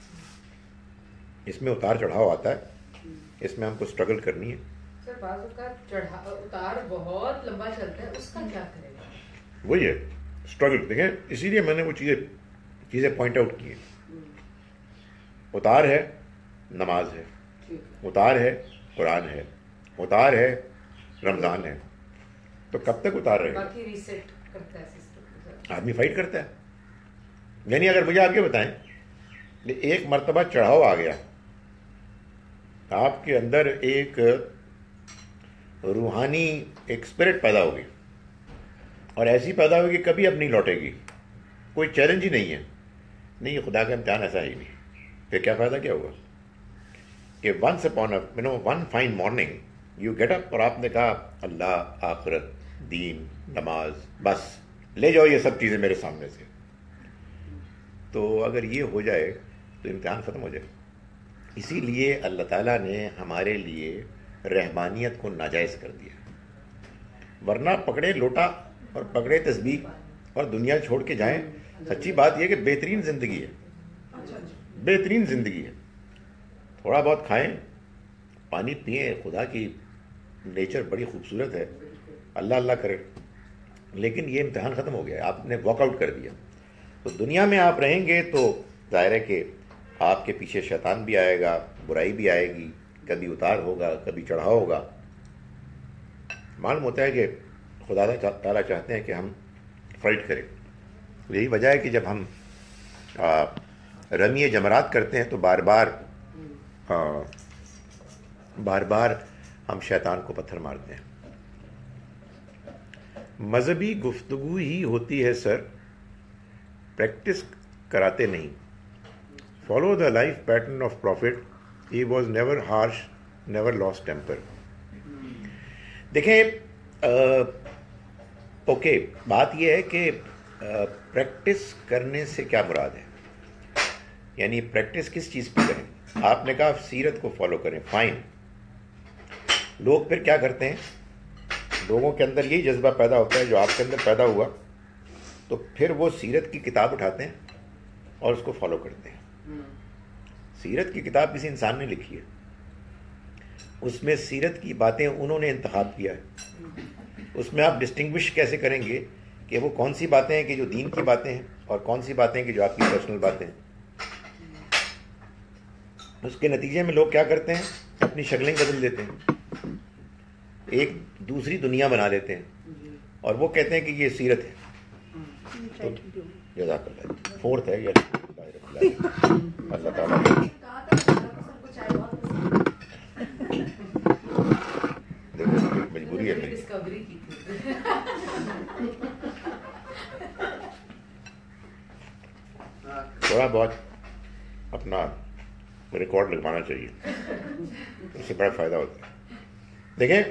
اس میں اتار چڑھاؤ آتا ہے، اس میں ہم کو اسٹرگل کرنی ہے. سر بعض اوقات چڑھا اتار بہت لمبا چلتا ہے، اس کا کیا کرے گا؟ وہی ہے اسٹرگل. دیکھیں اسی لیے میں نے وہ چیزیں چیزیں پوائنٹ آؤٹ کی ہیں. اتار ہے نماز ہے، اتار ہے قرآن ہے، اتار ہے رمضان ہے. تو کب تک اتار رہے گا؟ ریسیٹ کرتا ہے سسٹم، آدمی فائٹ کرتا ہے. یعنی اگر مجھے آپ یہ بتائیں کہ ایک مرتبہ چڑھاؤ آ گیا، آپ کے اندر ایک روحانی ایک اسپرٹ پیدا ہوگی، اور ایسی پیدا ہوگی کہ کبھی اب نہیں لوٹے گی، کوئی چیلنج ہی نہیں ہے، نہیں یہ خدا کا امتحان ایسا ہی نہیں. پھر کیا فائدہ کیا ہوگا کہ once upon you know one fine morning you get up, اور آپ نے کہا اللہ، آخرت، دین، نماز، بس لے جاؤ یہ سب چیزیں میرے سامنے سے. تو اگر یہ ہو جائے تو امتحان ختم ہو جائے. اسی لیے اللہ تعالیٰ نے ہمارے لیے رحمانیت کو ناجائز کر دیا، ورنہ پکڑے لوٹا اور پکڑے تسبیح اور دنیا چھوڑ کے جائیں. سچی بات یہ کہ بہترین زندگی ہے، بہترین زندگی ہے. تھوڑا بہت کھائیں، پانی پئیں، خدا کی نیچر بڑی خوبصورت ہے، اللہ اللہ کرے. لیکن یہ امتحان ختم ہو گیا، آپ نے واک آؤٹ کر دیا. تو دنیا میں آپ رہیں گے تو ظاہر ہے کہ آپ کے پیچھے شیطان بھی آئے گا، برائی بھی آئے گی، کبھی اتار ہوگا، کبھی چڑھاؤ ہوگا. معلوم ہوتا ہے کہ خدا تعالیٰ چاہتے ہیں کہ ہم فائٹ کریں. یہی وجہ ہے کہ جب ہم رمی جمرات کرتے ہیں تو بار بار بار بار ہم شیطان کو پتھر مارتے ہیں. مذہبی گفتگو ہی ہوتی ہے سر، پریکٹس کراتے نہیں. Follow the life pattern of prophet, he was never harsh, never lost temper. دیکھیں اوکے، بات یہ ہے کہ پریکٹس کرنے سے کیا مراد ہے، یعنی پریکٹس کس چیز پہ کریں. آپ نے کہا سیرت کو فالو کریں، فائن. لوگ پھر کیا کرتے ہیں، لوگوں کے اندر یہی جذبہ پیدا ہوتا ہے جو آپ کے اندر پیدا ہوا، تو پھر وہ سیرت کی کتاب اٹھاتے ہیں اور اس کو فالو کرتے ہیں. سیرت کی کتاب کسی انسان نے لکھی ہے، اس میں سیرت کی باتیں انہوں نے انتخاب کیا ہے. اس میں آپ ڈسٹنگوش کیسے کریں گے کہ وہ کون سی باتیں ہیں کہ جو دین کی باتیں ہیں اور کون سی باتیں ہیں کہ جو آپ کی پرسنل باتیں ہیں. اس کے نتیجے میں لوگ کیا کرتے ہیں، اپنی شکلیں بدل دیتے ہیں، ایک دوسری دنیا بنا لیتے ہیں، اور وہ کہتے ہیں کہ یہ سیرت ہے. جزاک اللہ. فورتھ ہے یہ اللہ تعالیٰ مجبوری ہے. تھوڑا بہت اپنا ریکارڈ لگوانا چاہیے، اس سے بڑا فائدہ ہوتا ہے. دیکھیں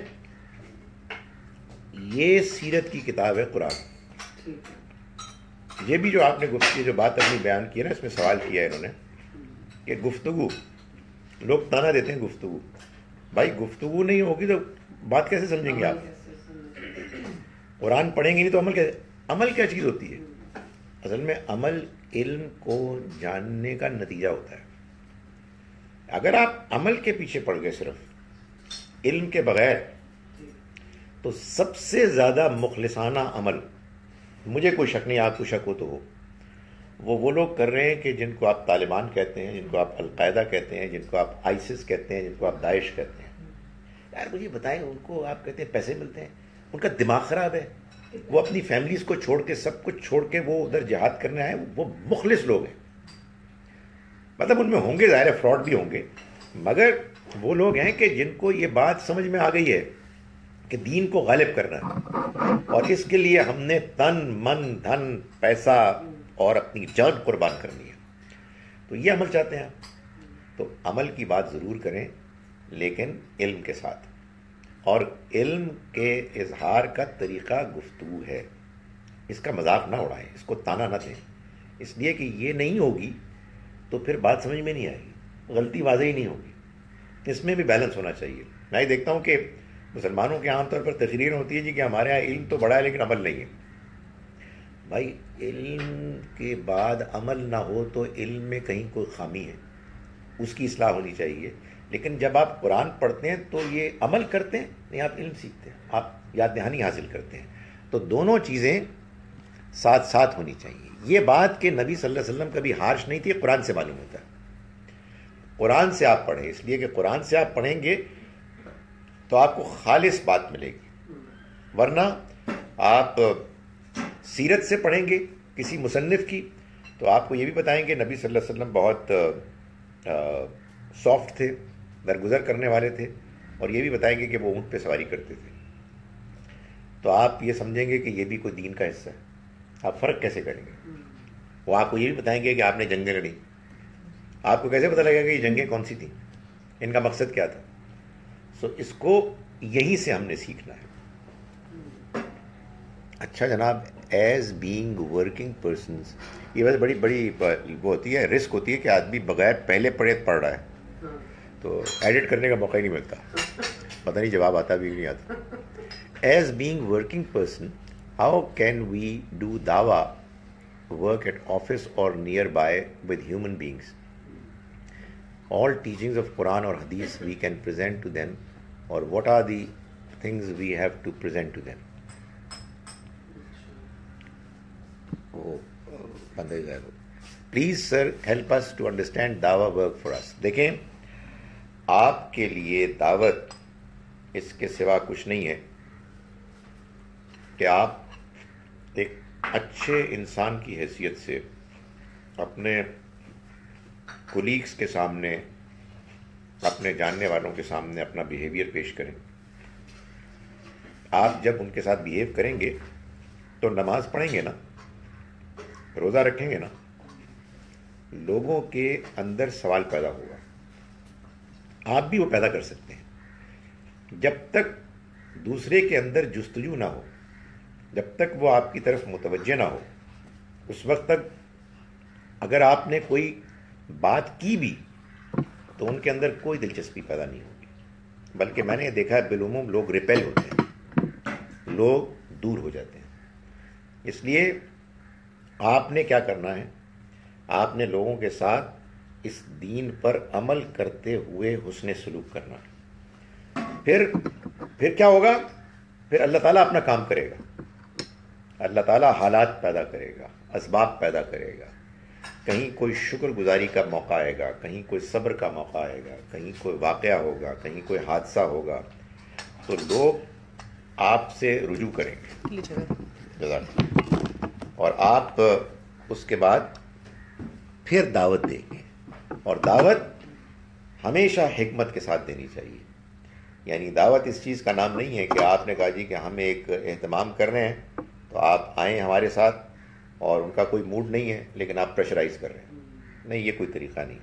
یہ سیرت کی کتاب ہے قرآن. یہ بھی جو آپ نے گفتگو جو بات اپنی بیان کی ہے نا، اس میں سوال کیا ہے انہوں نے کہ گفتگو، لوگ تانا دیتے ہیں گفتگو. بھائی گفتگو نہیں ہوگی تو بات کیسے سمجھیں گے آپ؟ قرآن پڑھیں گے نہیں تو عمل کیسے؟ عمل کیا چیز ہوتی ہے؟ اصل میں عمل علم کو جاننے کا نتیجہ ہوتا ہے. اگر آپ عمل کے پیچھے پڑ گئے صرف علم کے بغیر، تو سب سے زیادہ مخلصانہ عمل، مجھے کوئی شک نہیں، آپ کو شک ہو تو ہو، وہ وہ لوگ کر رہے ہیں کہ جن کو آپ طالبان کہتے ہیں، جن کو آپ القاعدہ کہتے ہیں، جن کو آپ آئیسس کہتے ہیں، جن کو آپ داعش کہتے ہیں. یار مجھے بتائیں، ان کو آپ کہتے ہیں پیسے ملتے ہیں، ان کا دماغ خراب ہے، وہ اپنی فیملیز کو چھوڑ کے، سب کچھ چھوڑ کے وہ ادھر جہاد کرنے آئے. وہ مخلص لوگ ہیں. مطلب ان میں ہوں گے، ظاہر ہے فراڈ بھی ہوں گے، مگر وہ لوگ ہیں کہ جن کو یہ بات سمجھ میں آ گئی ہے کہ دین کو غالب کرنا ہے، اور اس کے لیے ہم نے تن من دھن پیسہ اور اپنی جان قربان کرنی ہے. تو یہ عمل چاہتے ہیں آپ، تو عمل کی بات ضرور کریں لیکن علم کے ساتھ. اور علم کے اظہار کا طریقہ گفتگو ہے، اس کا مذاق نہ اڑائیں، اس کو تانا نہ دیں، اس لیے کہ یہ نہیں ہوگی تو پھر بات سمجھ میں نہیں آئے گی، غلطی واضح ہی نہیں ہوگی. اس میں بھی بیلنس ہونا چاہیے. میں یہ دیکھتا ہوں کہ مسلمانوں کے عام طور پر تقریر ہوتی ہے جی کہ ہمارے یہاں علم تو بڑا ہے لیکن عمل نہیں ہے. بھائی علم کے بعد عمل نہ ہو تو علم میں کہیں کوئی خامی ہے، اس کی اصلاح ہونی چاہیے. لیکن جب آپ قرآن پڑھتے ہیں تو یہ عمل کرتے ہیں، نہیں آپ علم سیکھتے ہیں، آپ یاد دہانی حاصل کرتے ہیں. تو دونوں چیزیں ساتھ ساتھ ہونی چاہیے. یہ بات کہ نبی صلی اللہ علیہ وسلم کبھی حارش نہیں تھی، قرآن سے معلوم ہوتا ہے. قرآن سے آپ پڑھیں، اس لیے کہ قرآن سے آپ پڑھیں گے تو آپ کو خالص بات ملے گی. ورنہ آپ سیرت سے پڑھیں گے کسی مصنف کی تو آپ کو یہ بھی بتائیں گے نبی صلی اللہ علیہ وسلم بہت سافٹ تھے، درگزر کرنے والے تھے، اور یہ بھی بتائیں گے کہ وہ اونٹ پہ سواری کرتے تھے. تو آپ یہ سمجھیں گے کہ یہ بھی کوئی دین کا حصہ ہے. آپ فرق کیسے کریں گے؟ وہ آپ کو یہ بھی بتائیں گے کہ آپ نے جنگیں لڑیں، آپ کو کیسے پتہ لگے گا کہ یہ جنگیں کون سی تھیں، ان کا مقصد کیا تھا؟ سو so, اس کو یہیں سے ہم نے سیکھنا ہے. اچھا جناب، ایز بینگ ورکنگ پرسنز، یہ بس بڑی بڑی وہ ہوتی ہے، رسک ہوتی ہے کہ آدمی بغیر پہلے پڑھے پڑھ رہا ہے تو ایڈٹ کرنے کا موقع ہی نہیں ملتا، پتہ نہیں جواب آتا بھی نہیں آتا. As being working person, how can we do دعویٰ ورک ایٹ آفس اور near by with human beings? All teachings of Quran or Hadith we can present to them, or what are the things we have to present to them? Oh, please sir, help us to understand dawah work for us. دیکھیں آپ کے لیے دعوت اس کے سوا کچھ نہیں ہے کہ آپ ایک اچھے انسان کی حیثیت سے اپنے کولیگس کے سامنے، اپنے جاننے والوں کے سامنے اپنا بیہیویئر پیش کریں. آپ جب ان کے ساتھ بیہیو کریں گے تو نماز پڑھیں گے نا، روزہ رکھیں گے نا، لوگوں کے اندر سوال پیدا ہوگا. آپ بھی وہ پیدا کر سکتے ہیں. جب تک دوسرے کے اندر جستجو نہ ہو، جب تک وہ آپ کی طرف متوجہ نہ ہو، اس وقت تک اگر آپ نے کوئی بات کی بھی تو ان کے اندر کوئی دلچسپی پیدا نہیں ہوگی. بلکہ میں نے دیکھا ہے بالعموم لوگ ریپیل ہوتے ہیں، لوگ دور ہو جاتے ہیں. اس لیے آپ نے کیا کرنا ہے، آپ نے لوگوں کے ساتھ اس دین پر عمل کرتے ہوئے حسن سلوک کرنا. پھر پھر کیا ہوگا؟ پھر اللہ تعالیٰ اپنا کام کرے گا. اللہ تعالیٰ حالات پیدا کرے گا، اسباب پیدا کرے گا. کہیں کوئی شکر گزاری کا موقع آئے گا، کہیں کوئی صبر کا موقع آئے گا، کہیں کوئی واقعہ ہوگا، کہیں کوئی حادثہ ہوگا، تو لوگ آپ سے رجوع کریں گے. جزاک اللہ. اور آپ اس کے بعد پھر دعوت دیں گے. اور دعوت ہمیشہ حکمت کے ساتھ دینی چاہیے. یعنی دعوت اس چیز کا نام نہیں ہے کہ آپ نے کہا جی کہ ہم ایک اہتمام کر رہے ہیں تو آپ آئیں ہمارے ساتھ اور ان کا کوئی موڈ نہیں ہے لیکن آپ پریشرائز کر رہے ہیں. نہیں یہ کوئی طریقہ نہیں.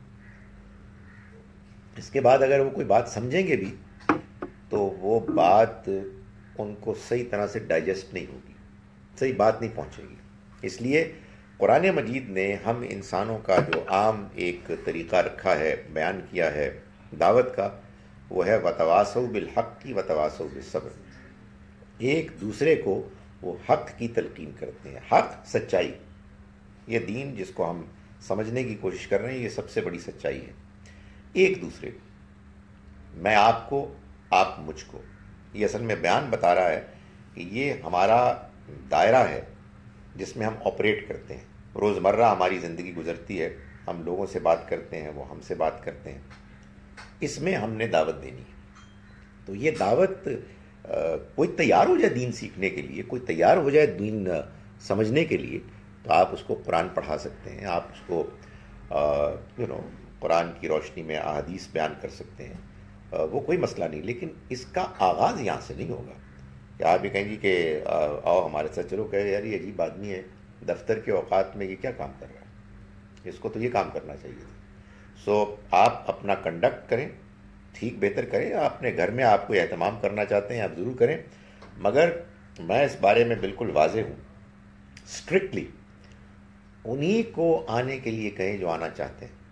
اس کے بعد اگر وہ کوئی بات سمجھیں گے بھی تو وہ بات ان کو صحیح طرح سے ڈائجسٹ نہیں ہوگی, صحیح بات نہیں پہنچے گی. اس لیے قرآن مجید نے ہم انسانوں کا جو عام ایک طریقہ رکھا ہے, بیان کیا ہے دعوت کا, وہ ہے وتواصوا بالحق کی وتواصوا بالصبر. ایک دوسرے کو وہ حق کی تلقین کرتے ہیں. حق سچائی, یہ دین جس کو ہم سمجھنے کی کوشش کر رہے ہیں یہ سب سے بڑی سچائی ہے. ایک دوسرے کو, میں آپ کو آپ مجھ کو, یہ اصل میں بیان بتا رہا ہے کہ یہ ہمارا دائرہ ہے جس میں ہم آپریٹ کرتے ہیں. روزمرہ ہماری زندگی گزرتی ہے, ہم لوگوں سے بات کرتے ہیں, وہ ہم سے بات کرتے ہیں, اس میں ہم نے دعوت دینی ہے. تو یہ دعوت, کوئی تیار ہو جائے دین سیکھنے کے لیے, کوئی تیار ہو جائے دین سمجھنے کے لیے, تو آپ اس کو قرآن پڑھا سکتے ہیں, آپ اس کو یو نو قرآن کی روشنی میں احادیث بیان کر سکتے ہیں, وہ کوئی مسئلہ نہیں. لیکن اس کا آغاز یہاں سے نہیں ہوگا کہ آپ یہ کہیں گی کہ آؤ ہمارے ساتھ چلو, کہ یار یہ عجیب آدمی ہے, دفتر کے اوقات میں یہ کیا کام کر رہا ہے, اس کو تو یہ کام کرنا چاہیے تھا. سو آپ اپنا کنڈکٹ کریں, ٹھیک بہتر کریں. آپ اپنے گھر میں آپ کو اہتمام کرنا چاہتے ہیں آپ ضرور کریں, مگر میں اس بارے میں بالکل واضح ہوں, اسٹرکٹلی انہی کو آنے کے لیے کہیں جو آنا چاہتے ہیں.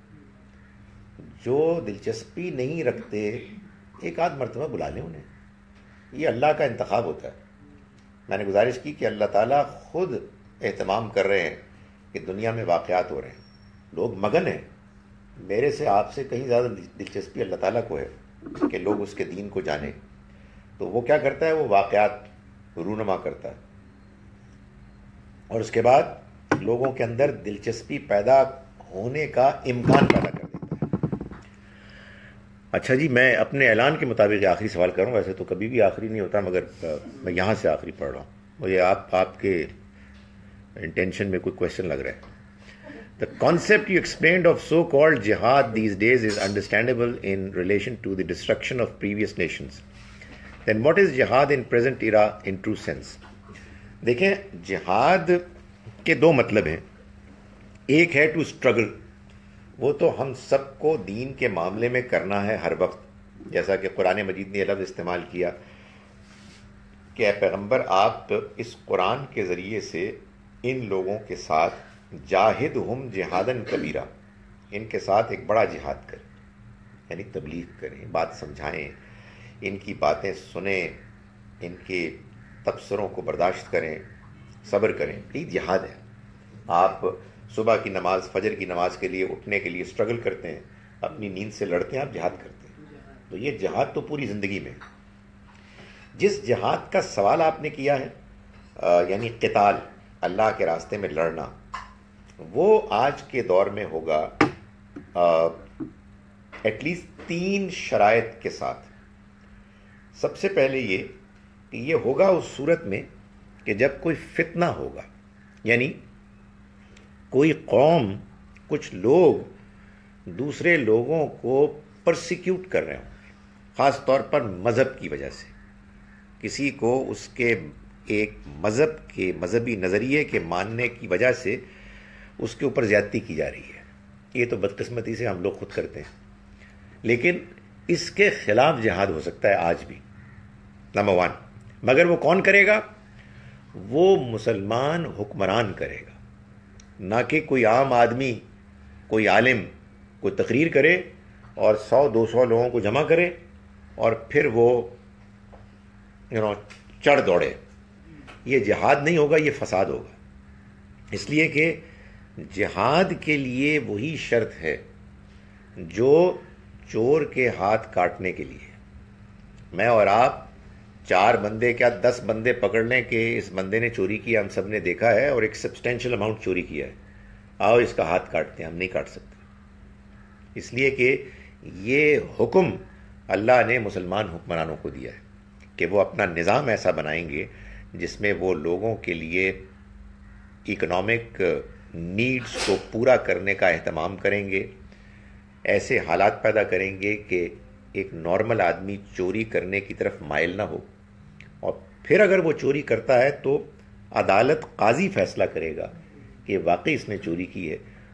جو دلچسپی نہیں رکھتے ایک آدھ مرتبہ بلا لیں انہیں, یہ اللہ کا انتخاب ہوتا ہے. میں نے گزارش کی کہ اللہ تعالیٰ خود اہتمام کر رہے ہیں کہ دنیا میں واقعات ہو رہے ہیں, لوگ مگن ہیں. میرے سے آپ سے کہیں زیادہ دلچسپی اللہ تعالیٰ کو ہے کہ لوگ اس کے دین کو جانیں. تو وہ کیا کرتا ہے, وہ واقعات رونما کرتا ہے اور اس کے بعد لوگوں کے اندر دلچسپی پیدا ہونے کا امکان پیدا کر دیتا ہے. اچھا جی, میں اپنے اعلان کے مطابق آخری سوال کروں. ویسے تو کبھی بھی آخری نہیں ہوتا, مگر میں یہاں سے آخری پڑھ رہا ہوں. مجھے آپ آپ کے انٹینشن میں کوئی کوشچن لگ رہا ہے. The concept you explained of so-called jihad these days is understandable in relation to the destruction of previous nations. Then what is jihad in present era in true sense? دیکھیں, جہاد کے دو مطلب ہیں. ایک ہے ٹو اسٹرگل, وہ تو ہم سب کو دین کے معاملے میں کرنا ہے ہر وقت, جیسا کہ قرآن مجید نے یہ لفظ استعمال کیا کہ اے پیغمبر آپ اس قرآن کے ذریعے سے ان لوگوں کے ساتھ جاہد ہم جہادن کبیرہ, ان کے ساتھ ایک بڑا جہاد کریں, یعنی تبلیغ کریں, بات سمجھائیں, ان کی باتیں سنیں, ان کے تبصروں کو برداشت کریں, صبر کریں. یہ جہاد ہے. آپ صبح کی نماز, فجر کی نماز کے لیے اٹھنے کے لیے اسٹرگل کرتے ہیں, اپنی نیند سے لڑتے ہیں, آپ جہاد کرتے ہیں. تو یہ جہاد تو پوری زندگی میں. جس جہاد کا سوال آپ نے کیا ہے یعنی قتال, اللہ کے راستے میں لڑنا, وہ آج کے دور میں ہوگا ایٹ لیسٹ تین شرائط کے ساتھ. سب سے پہلے یہ کہ یہ ہوگا اس صورت میں کہ جب کوئی فتنہ ہوگا, یعنی کوئی قوم, کچھ لوگ دوسرے لوگوں کو پرسیکیوٹ کر رہے ہوں گے, خاص طور پر مذہب کی وجہ سے. کسی کو اس کے ایک مذہب کے مذہبی نظریے کے ماننے کی وجہ سے اس کے اوپر زیادتی کی جا رہی ہے. یہ تو بدقسمتی سے ہم لوگ خود کرتے ہیں, لیکن اس کے خلاف جہاد ہو سکتا ہے آج بھی, نمبر ون. مگر وہ کون کرے گا؟ وہ مسلمان حکمران کرے گا, نہ کہ کوئی عام آدمی, کوئی عالم کوئی تقریر کرے اور سو دو سو لوگوں کو جمع کرے اور پھر وہ یو نو چڑھ دوڑے. یہ جہاد نہیں ہوگا, یہ فساد ہوگا. اس لیے کہ جہاد کے لیے وہی شرط ہے جو چور کے ہاتھ کاٹنے کے لیے. میں اور آپ چار بندے کیا دس بندے پکڑ لیں کہ اس بندے نے چوری کیا, ہم سب نے دیکھا ہے, اور ایک سبسٹینشیل اماؤنٹ چوری کیا ہے, آؤ اس کا ہاتھ کاٹتے ہیں. ہم نہیں کاٹ سکتے, اس لیے کہ یہ حکم اللہ نے مسلمان حکمرانوں کو دیا ہے کہ وہ اپنا نظام ایسا بنائیں گے جس میں وہ لوگوں کے لیے اکنامک نیڈز کو پورا کرنے کا اہتمام کریں گے, ایسے حالات پیدا کریں گے کہ ایک نارمل آدمی چوری کرنے کی طرف مائل نہ ہو, اور پھر اگر وہ چوری کرتا ہے تو عدالت, قاضی فیصلہ کرے گا کہ واقعی اس نے چوری کی ہے,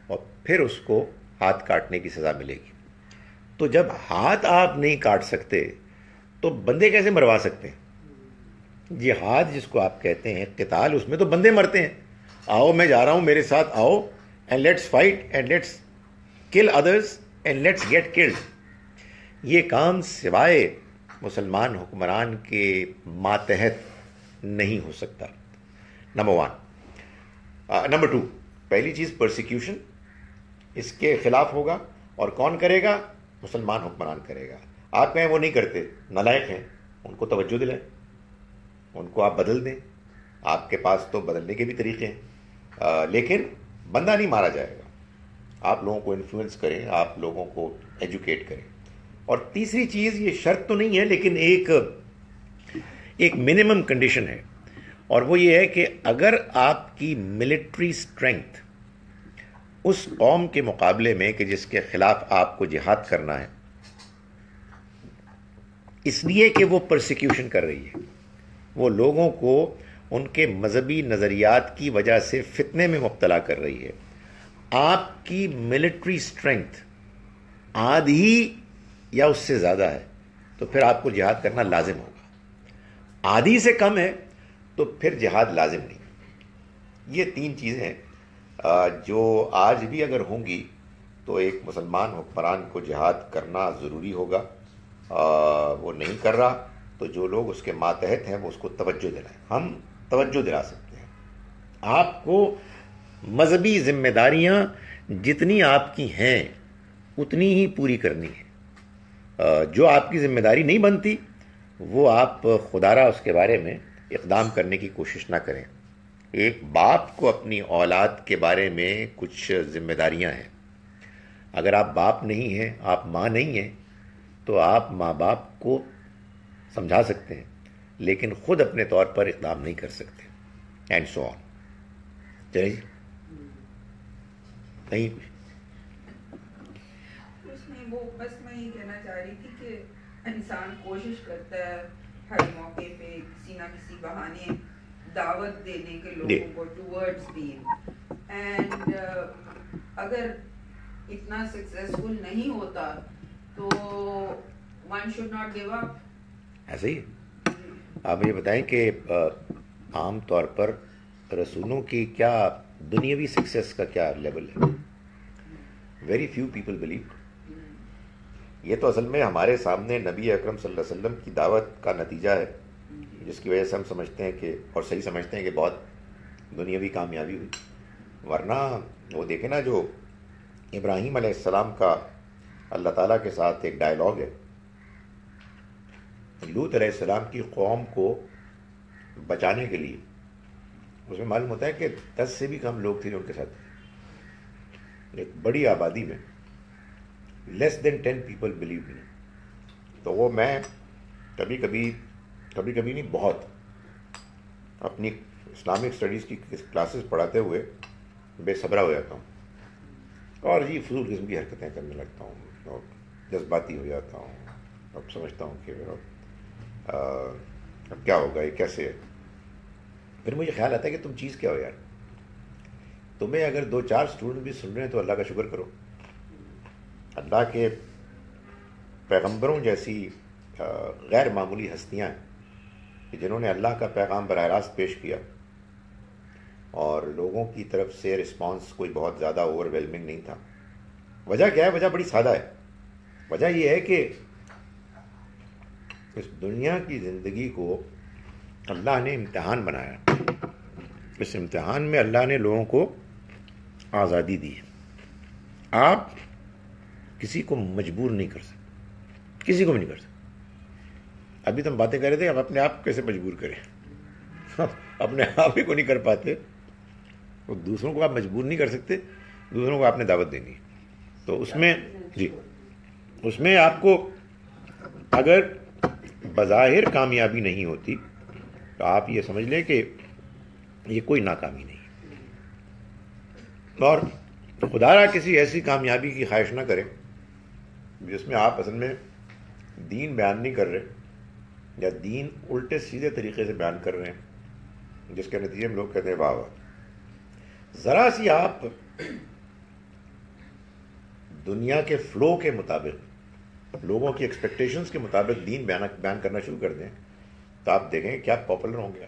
اور پھر اس کو ہاتھ کاٹنے کی سزا ملے گی. تو جب ہاتھ آپ نہیں کاٹ سکتے تو بندے کیسے مروا سکتے ہیں؟ جہاد جس کو آپ کہتے ہیں قتال، اس میں تو بندے مرتے ہیں. آؤ میں جا رہا ہوں، میرے ساتھ آؤ، and let's fight and let's kill others and let's get killed. یہ کام سوائے مسلمان حکمران کے ماتحت نہیں ہو سکتا. Number one. نمبر ٹو، پہلی چیز پرسیکیوشن، اس کے خلاف ہوگا. اور کون کرے گا؟ مسلمان حکمران کرے گا. آپ کہیں وہ نہیں کرتے، نالائق ہیں، ان کو توجہ دلائیں، ان کو آپ بدل دیں. آپ کے پاس تو بدلنے کے بھی طریقے ہیں، آ, لیکن بندہ نہیں مارا جائے گا. آپ لوگوں کو انفلوئنس کریں، آپ لوگوں کو ایجوکیٹ کریں. اور تیسری چیز، یہ شرط تو نہیں ہے لیکن ایک ایک منیمم کنڈیشن ہے، اور وہ یہ ہے کہ اگر آپ کی ملٹری اسٹرینتھ اس قوم کے مقابلے میں کہ جس کے خلاف آپ کو جہاد کرنا ہے، اس لیے کہ وہ پرسیکیوشن کر رہی ہے، وہ لوگوں کو ان کے مذہبی نظریات کی وجہ سے فتنے میں مبتلا کر رہی ہے، آپ کی ملٹری اسٹرینتھ آدھی یا اس سے زیادہ ہے، تو پھر آپ کو جہاد کرنا لازم ہوگا. آدھی سے کم ہے تو پھر جہاد لازم نہیں. یہ تین چیزیں ہیں جو آج بھی اگر ہوں گی تو ایک مسلمان حکمران کو جہاد کرنا ضروری ہوگا. وہ نہیں کر رہا تو جو لوگ اس کے ماتحت ہیں وہ اس کو توجہ دلائیں. ہم توجہ دلا سکتے ہیں. آپ کو مذہبی ذمہ داریاں جتنی آپ کی ہیں اتنی ہی پوری کرنی ہے. جو آپ کی ذمہ داری نہیں بنتی وہ آپ خدا را اس کے بارے میں اقدام کرنے کی کوشش نہ کریں. ایک باپ کو اپنی اولاد کے بارے میں کچھ ذمہ داریاں ہیں. اگر آپ باپ نہیں ہیں، آپ ماں نہیں ہیں، تو آپ ماں باپ کو سمجھا سکتے ہیں لیکن خود اپنے طور پر اقدام نہیں کر سکتے. And so on. چلیے جی، نہیں کچھ کچھ نہیں، وہ بس میں یہ کہنا چاہ رہی تھی کہ انسان کوشش کرتا ہے ہر موقع پہ کسی نہ کسی بہانے دعوت دینے کے لوگوں کو ٹورڈز دین، اینڈ اگر اتنا سکسیسفل نہیں ہوتا تو one should not give up. ایسے ہی آپ مجھے بتائیں کہ عام طور پر رسولوں کی کیا دنیاوی سکسیس کا کیا لیول ہے؟ Very few people believe. یہ تو اصل میں ہمارے سامنے نبی اکرم صلی اللہ علیہ وسلم کی دعوت کا نتیجہ ہے، جس کی وجہ سے ہم سمجھتے ہیں کہ اور صحیح سمجھتے ہیں کہ بہت دنیاوی کامیابی ہوئی. ورنہ وہ دیکھیں نا، جو ابراہیم علیہ السلام کا اللہ تعالیٰ کے ساتھ ایک ڈائلاگ ہے، لوط علیہ السلام کی قوم کو بچانے کے لیے، اس میں معلوم ہوتا ہے کہ دس سے بھی کم لوگ تھے جو ان کے ساتھ، ایک بڑی آبادی میں less than ten people believe me. تو وہ میں کبھی کبھی کبھی کبھی نہیں بہت اپنی اسلامک اسٹڈیز کی کلاسز پڑھاتے ہوئے بے صبرا ہو جاتا ہوں اور یہ فضول قسم کی حرکتیں کرنے لگتا ہوں اور جذباتی ہو جاتا ہوں. اب سمجھتا ہوں کہ اب کیا ہوگا، یہ کیسے ہے. پھر مجھے خیال آتا ہے کہ تم چیز کیا ہو یار. تمہیں اگر دو چار اسٹوڈنٹ بھی سن رہے ہیں تو اللہ کا شکر کرو. اللہ کے پیغمبروں جیسی غیر معمولی ہستیاں ہیں جنہوں نے اللہ کا پیغام براہ راست پیش کیا اور لوگوں کی طرف سے رسپانس کوئی بہت زیادہ اوور ویلمنگ نہیں تھا. وجہ کیا ہے؟ وجہ بڑی سادہ ہے. وجہ یہ ہے کہ اس دنیا کی زندگی کو اللہ نے امتحان بنایا. اس امتحان میں اللہ نے لوگوں کو آزادی دی. آپ کسی کو مجبور نہیں کر سکتے، کسی کو بھی نہیں کر سکتے. ابھی تو ہم باتیں کر رہے تھے، ہم اپنے آپ کیسے مجبور کریں؟ اپنے آپ ہی کو نہیں کر پاتے، تو دوسروں کو آپ مجبور نہیں کر سکتے. دوسروں کو آپ نے دعوت دینی. تو اس میں جی اس میں آپ کو اگر بظاہر کامیابی نہیں ہوتی تو آپ یہ سمجھ لیں کہ یہ کوئی ناکامی نہیں. اور خدا را کسی ایسی کامیابی کی خواہش نہ کرے جس میں آپ اصل میں دین بیان نہیں کر رہے یا دین الٹے سیدھے طریقے سے بیان کر رہے ہیں، جس کے نتیجے میں لوگ کہتے ہیں واہ واہ. ذرا سی آپ دنیا کے فلو کے مطابق، لوگوں کی ایکسپیکٹیشنز کے مطابق دین بیان بیان کرنا شروع کر دیں تو آپ دیکھیں کیا پاپولر ہوں گے.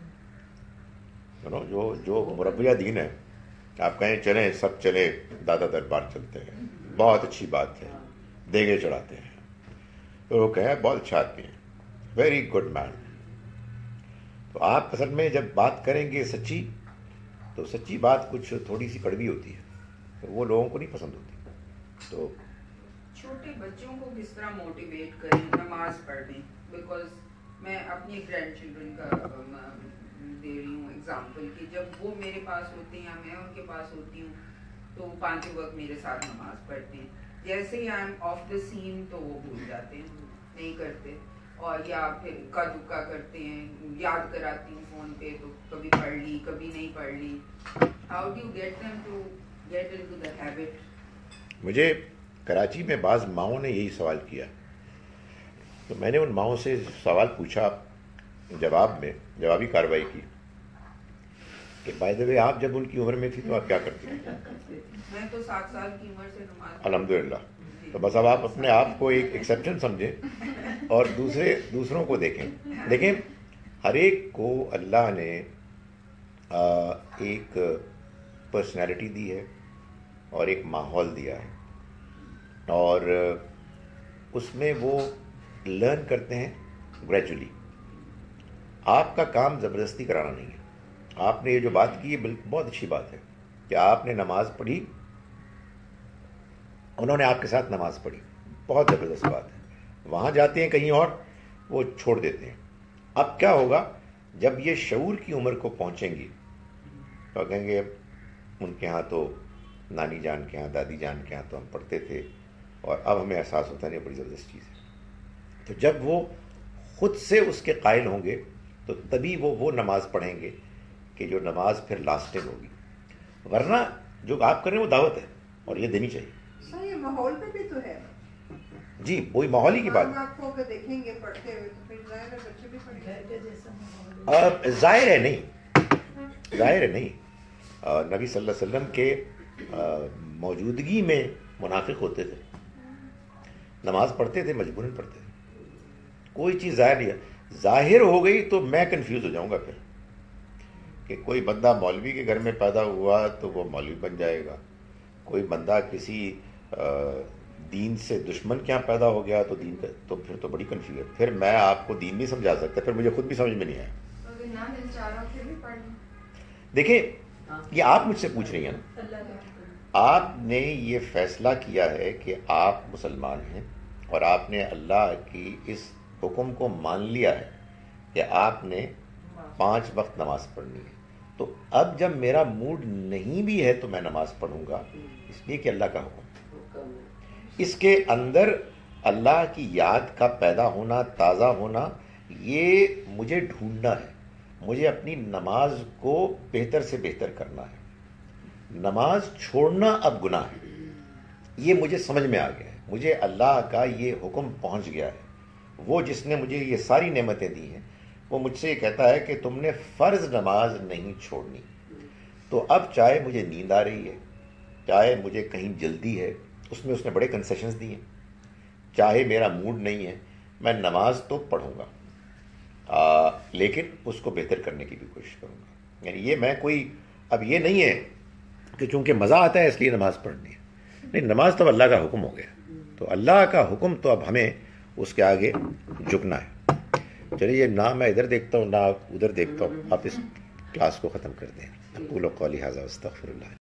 جو جو مربیہ دین ہے، آپ کہیں چلیں سب چلے دادا دربار چلتے ہیں، بہت اچھی بات ہے، دیگے چڑھاتے ہیں، تو وہ کہیں بہت اچھا آدمی ہے، ویری گڈ مین. تو آپ اصل میں جب بات کریں گے سچی، تو سچی بات کچھ تھوڑی سی کڑوی ہوتی ہے، تو وہ لوگوں کو نہیں پسند ہوتی. تو چھوٹے بچوں کو کس طرح موٹیویٹ کریں نماز پڑھنے؟ بیکاز میں اپنی گرینڈ چلڈرن کا دے رہی ہوں ایگزامپل کہ جب وہ میرے پاس ہوتے ہیں یا میں ان کے پاس ہوتی ہوں تو وہ پانچوں وقت میرے ساتھ نماز پڑھتے ہیں. جیسے ہی آئی ایم آف دا سین تو وہ بھول جاتے ہیں، نہیں کرتے، اور یا پھر اکا دکا کرتے ہیں. یاد کراتی ہوں فون پہ تو کبھی پڑھ لی کبھی نہیں پڑھ لی. How do you get them to get into the habit? مجھے کراچی میں بعض ماؤں نے یہی سوال کیا، تو میں نے ان ماؤں سے سوال پوچھا، جواب میں جوابی کارروائی کی کہ بائی دا وے آپ جب ان کی عمر میں تھی تو آپ کیا کرتی تھی؟ میں تو سات سال کی عمر سے نماز الحمدللہ. تو بس اب آپ اپنے آپ کو ایک ایکسیپشن سمجھیں اور دوسرے دوسروں کو دیکھیں. دیکھیں ہر ایک کو اللہ نے ایک پرسنالٹی دی ہے اور ایک ماحول دیا ہے، اور اس میں وہ لرن کرتے ہیں گریجولی. آپ کا کام زبردستی کرانا نہیں ہے. آپ نے یہ جو بات کی ہے بالکل بہت اچھی بات ہے کہ آپ نے نماز پڑھی، انہوں نے آپ کے ساتھ نماز پڑھی، بہت زبردست بات ہے. وہاں جاتے ہیں کہیں اور وہ چھوڑ دیتے ہیں. اب کیا ہوگا جب یہ شعور کی عمر کو پہنچیں گی تو کہیں گے ان کے ہاں تو نانی جان کے ہاں دادی جان کے ہاں تو ہم پڑھتے تھے اور اب ہمیں احساس ہوتا نہیں بڑی زبردست چیز ہے. تو جب وہ خود سے اس کے قائل ہوں گے تو تبھی وہ وہ نماز پڑھیں گے کہ جو نماز پھر لاسٹنگ ہوگی. ورنہ جو آپ کر رہے ہیں وہ دعوت ہے اور یہ دینی چاہیے. سر یہ ماحول پہ بھی تو ہے. جی وہی ماحول ہی کی بات. آپ کو اگر دیکھیں گے پڑھتے ہوئے تو پھر ظاہر ہے بچے بھی پڑھیں گے. اب ظاہر ہے نہیں، ظاہر ہے نہیں. نبی صلی اللہ علیہ وسلم کے موجودگی میں منافق ہوتے تھے، نماز پڑھتے تھے، مجبوراً پڑھتے تھے. کوئی چیز ظاہر نہیں ہے. ظاہر ہو گئی تو میں کنفیوز ہو جاؤں گا پھر کہ کوئی بندہ مولوی کے گھر میں پیدا ہوا تو وہ مولوی بن جائے گا، کوئی بندہ کسی دین سے دشمن کے یہاں پیدا ہو گیا تو دین کا، تو پھر تو بڑی کنفیوژن. پھر میں آپ کو دین نہیں سمجھا سکتا، پھر مجھے خود بھی سمجھ میں نہیں آیا. دیکھیں یہ آپ مجھ سے پوچھ رہی ہیں نا، آپ نے یہ فیصلہ کیا ہے کہ آپ مسلمان ہیں اور آپ نے اللہ کی اس حکم کو مان لیا ہے کہ آپ نے پانچ وقت نماز پڑھنی ہے. تو اب جب میرا موڈ نہیں بھی ہے تو میں نماز پڑھوں گا، اس لیے کہ اللہ کا حکم. اس کے اندر اللہ کی یاد کا پیدا ہونا، تازہ ہونا، یہ مجھے ڈھونڈنا ہے. مجھے اپنی نماز کو بہتر سے بہتر کرنا ہے. نماز چھوڑنا اب گناہ ہے، یہ مجھے سمجھ میں آ گیا ہے. مجھے اللہ کا یہ حکم پہنچ گیا ہے. وہ جس نے مجھے یہ ساری نعمتیں دی ہیں وہ مجھ سے یہ کہتا ہے کہ تم نے فرض نماز نہیں چھوڑنی. تو اب چاہے مجھے نیند آ رہی ہے، چاہے مجھے کہیں جلدی ہے، اس میں اس نے بڑے کنسیشنز دی ہیں، چاہے میرا موڈ نہیں ہے، میں نماز تو پڑھوں گا، آ, لیکن اس کو بہتر کرنے کی بھی کوشش کروں گا. یعنی یہ میں کوئی اب یہ نہیں ہے کہ چونکہ مزہ آتا ہے اس لیے نماز پڑھنی ہے. نہیں، نماز تو اللہ کا حکم ہو گیا، تو اللہ کا حکم تو اب ہمیں اس کے آگے جھکنا ہے. چلیے نہ میں ادھر دیکھتا ہوں نہ ادھر دیکھتا ہوں، آپ اس کلاس کو ختم کر دیں. اقول قولی ھذا واستغفر اللہ.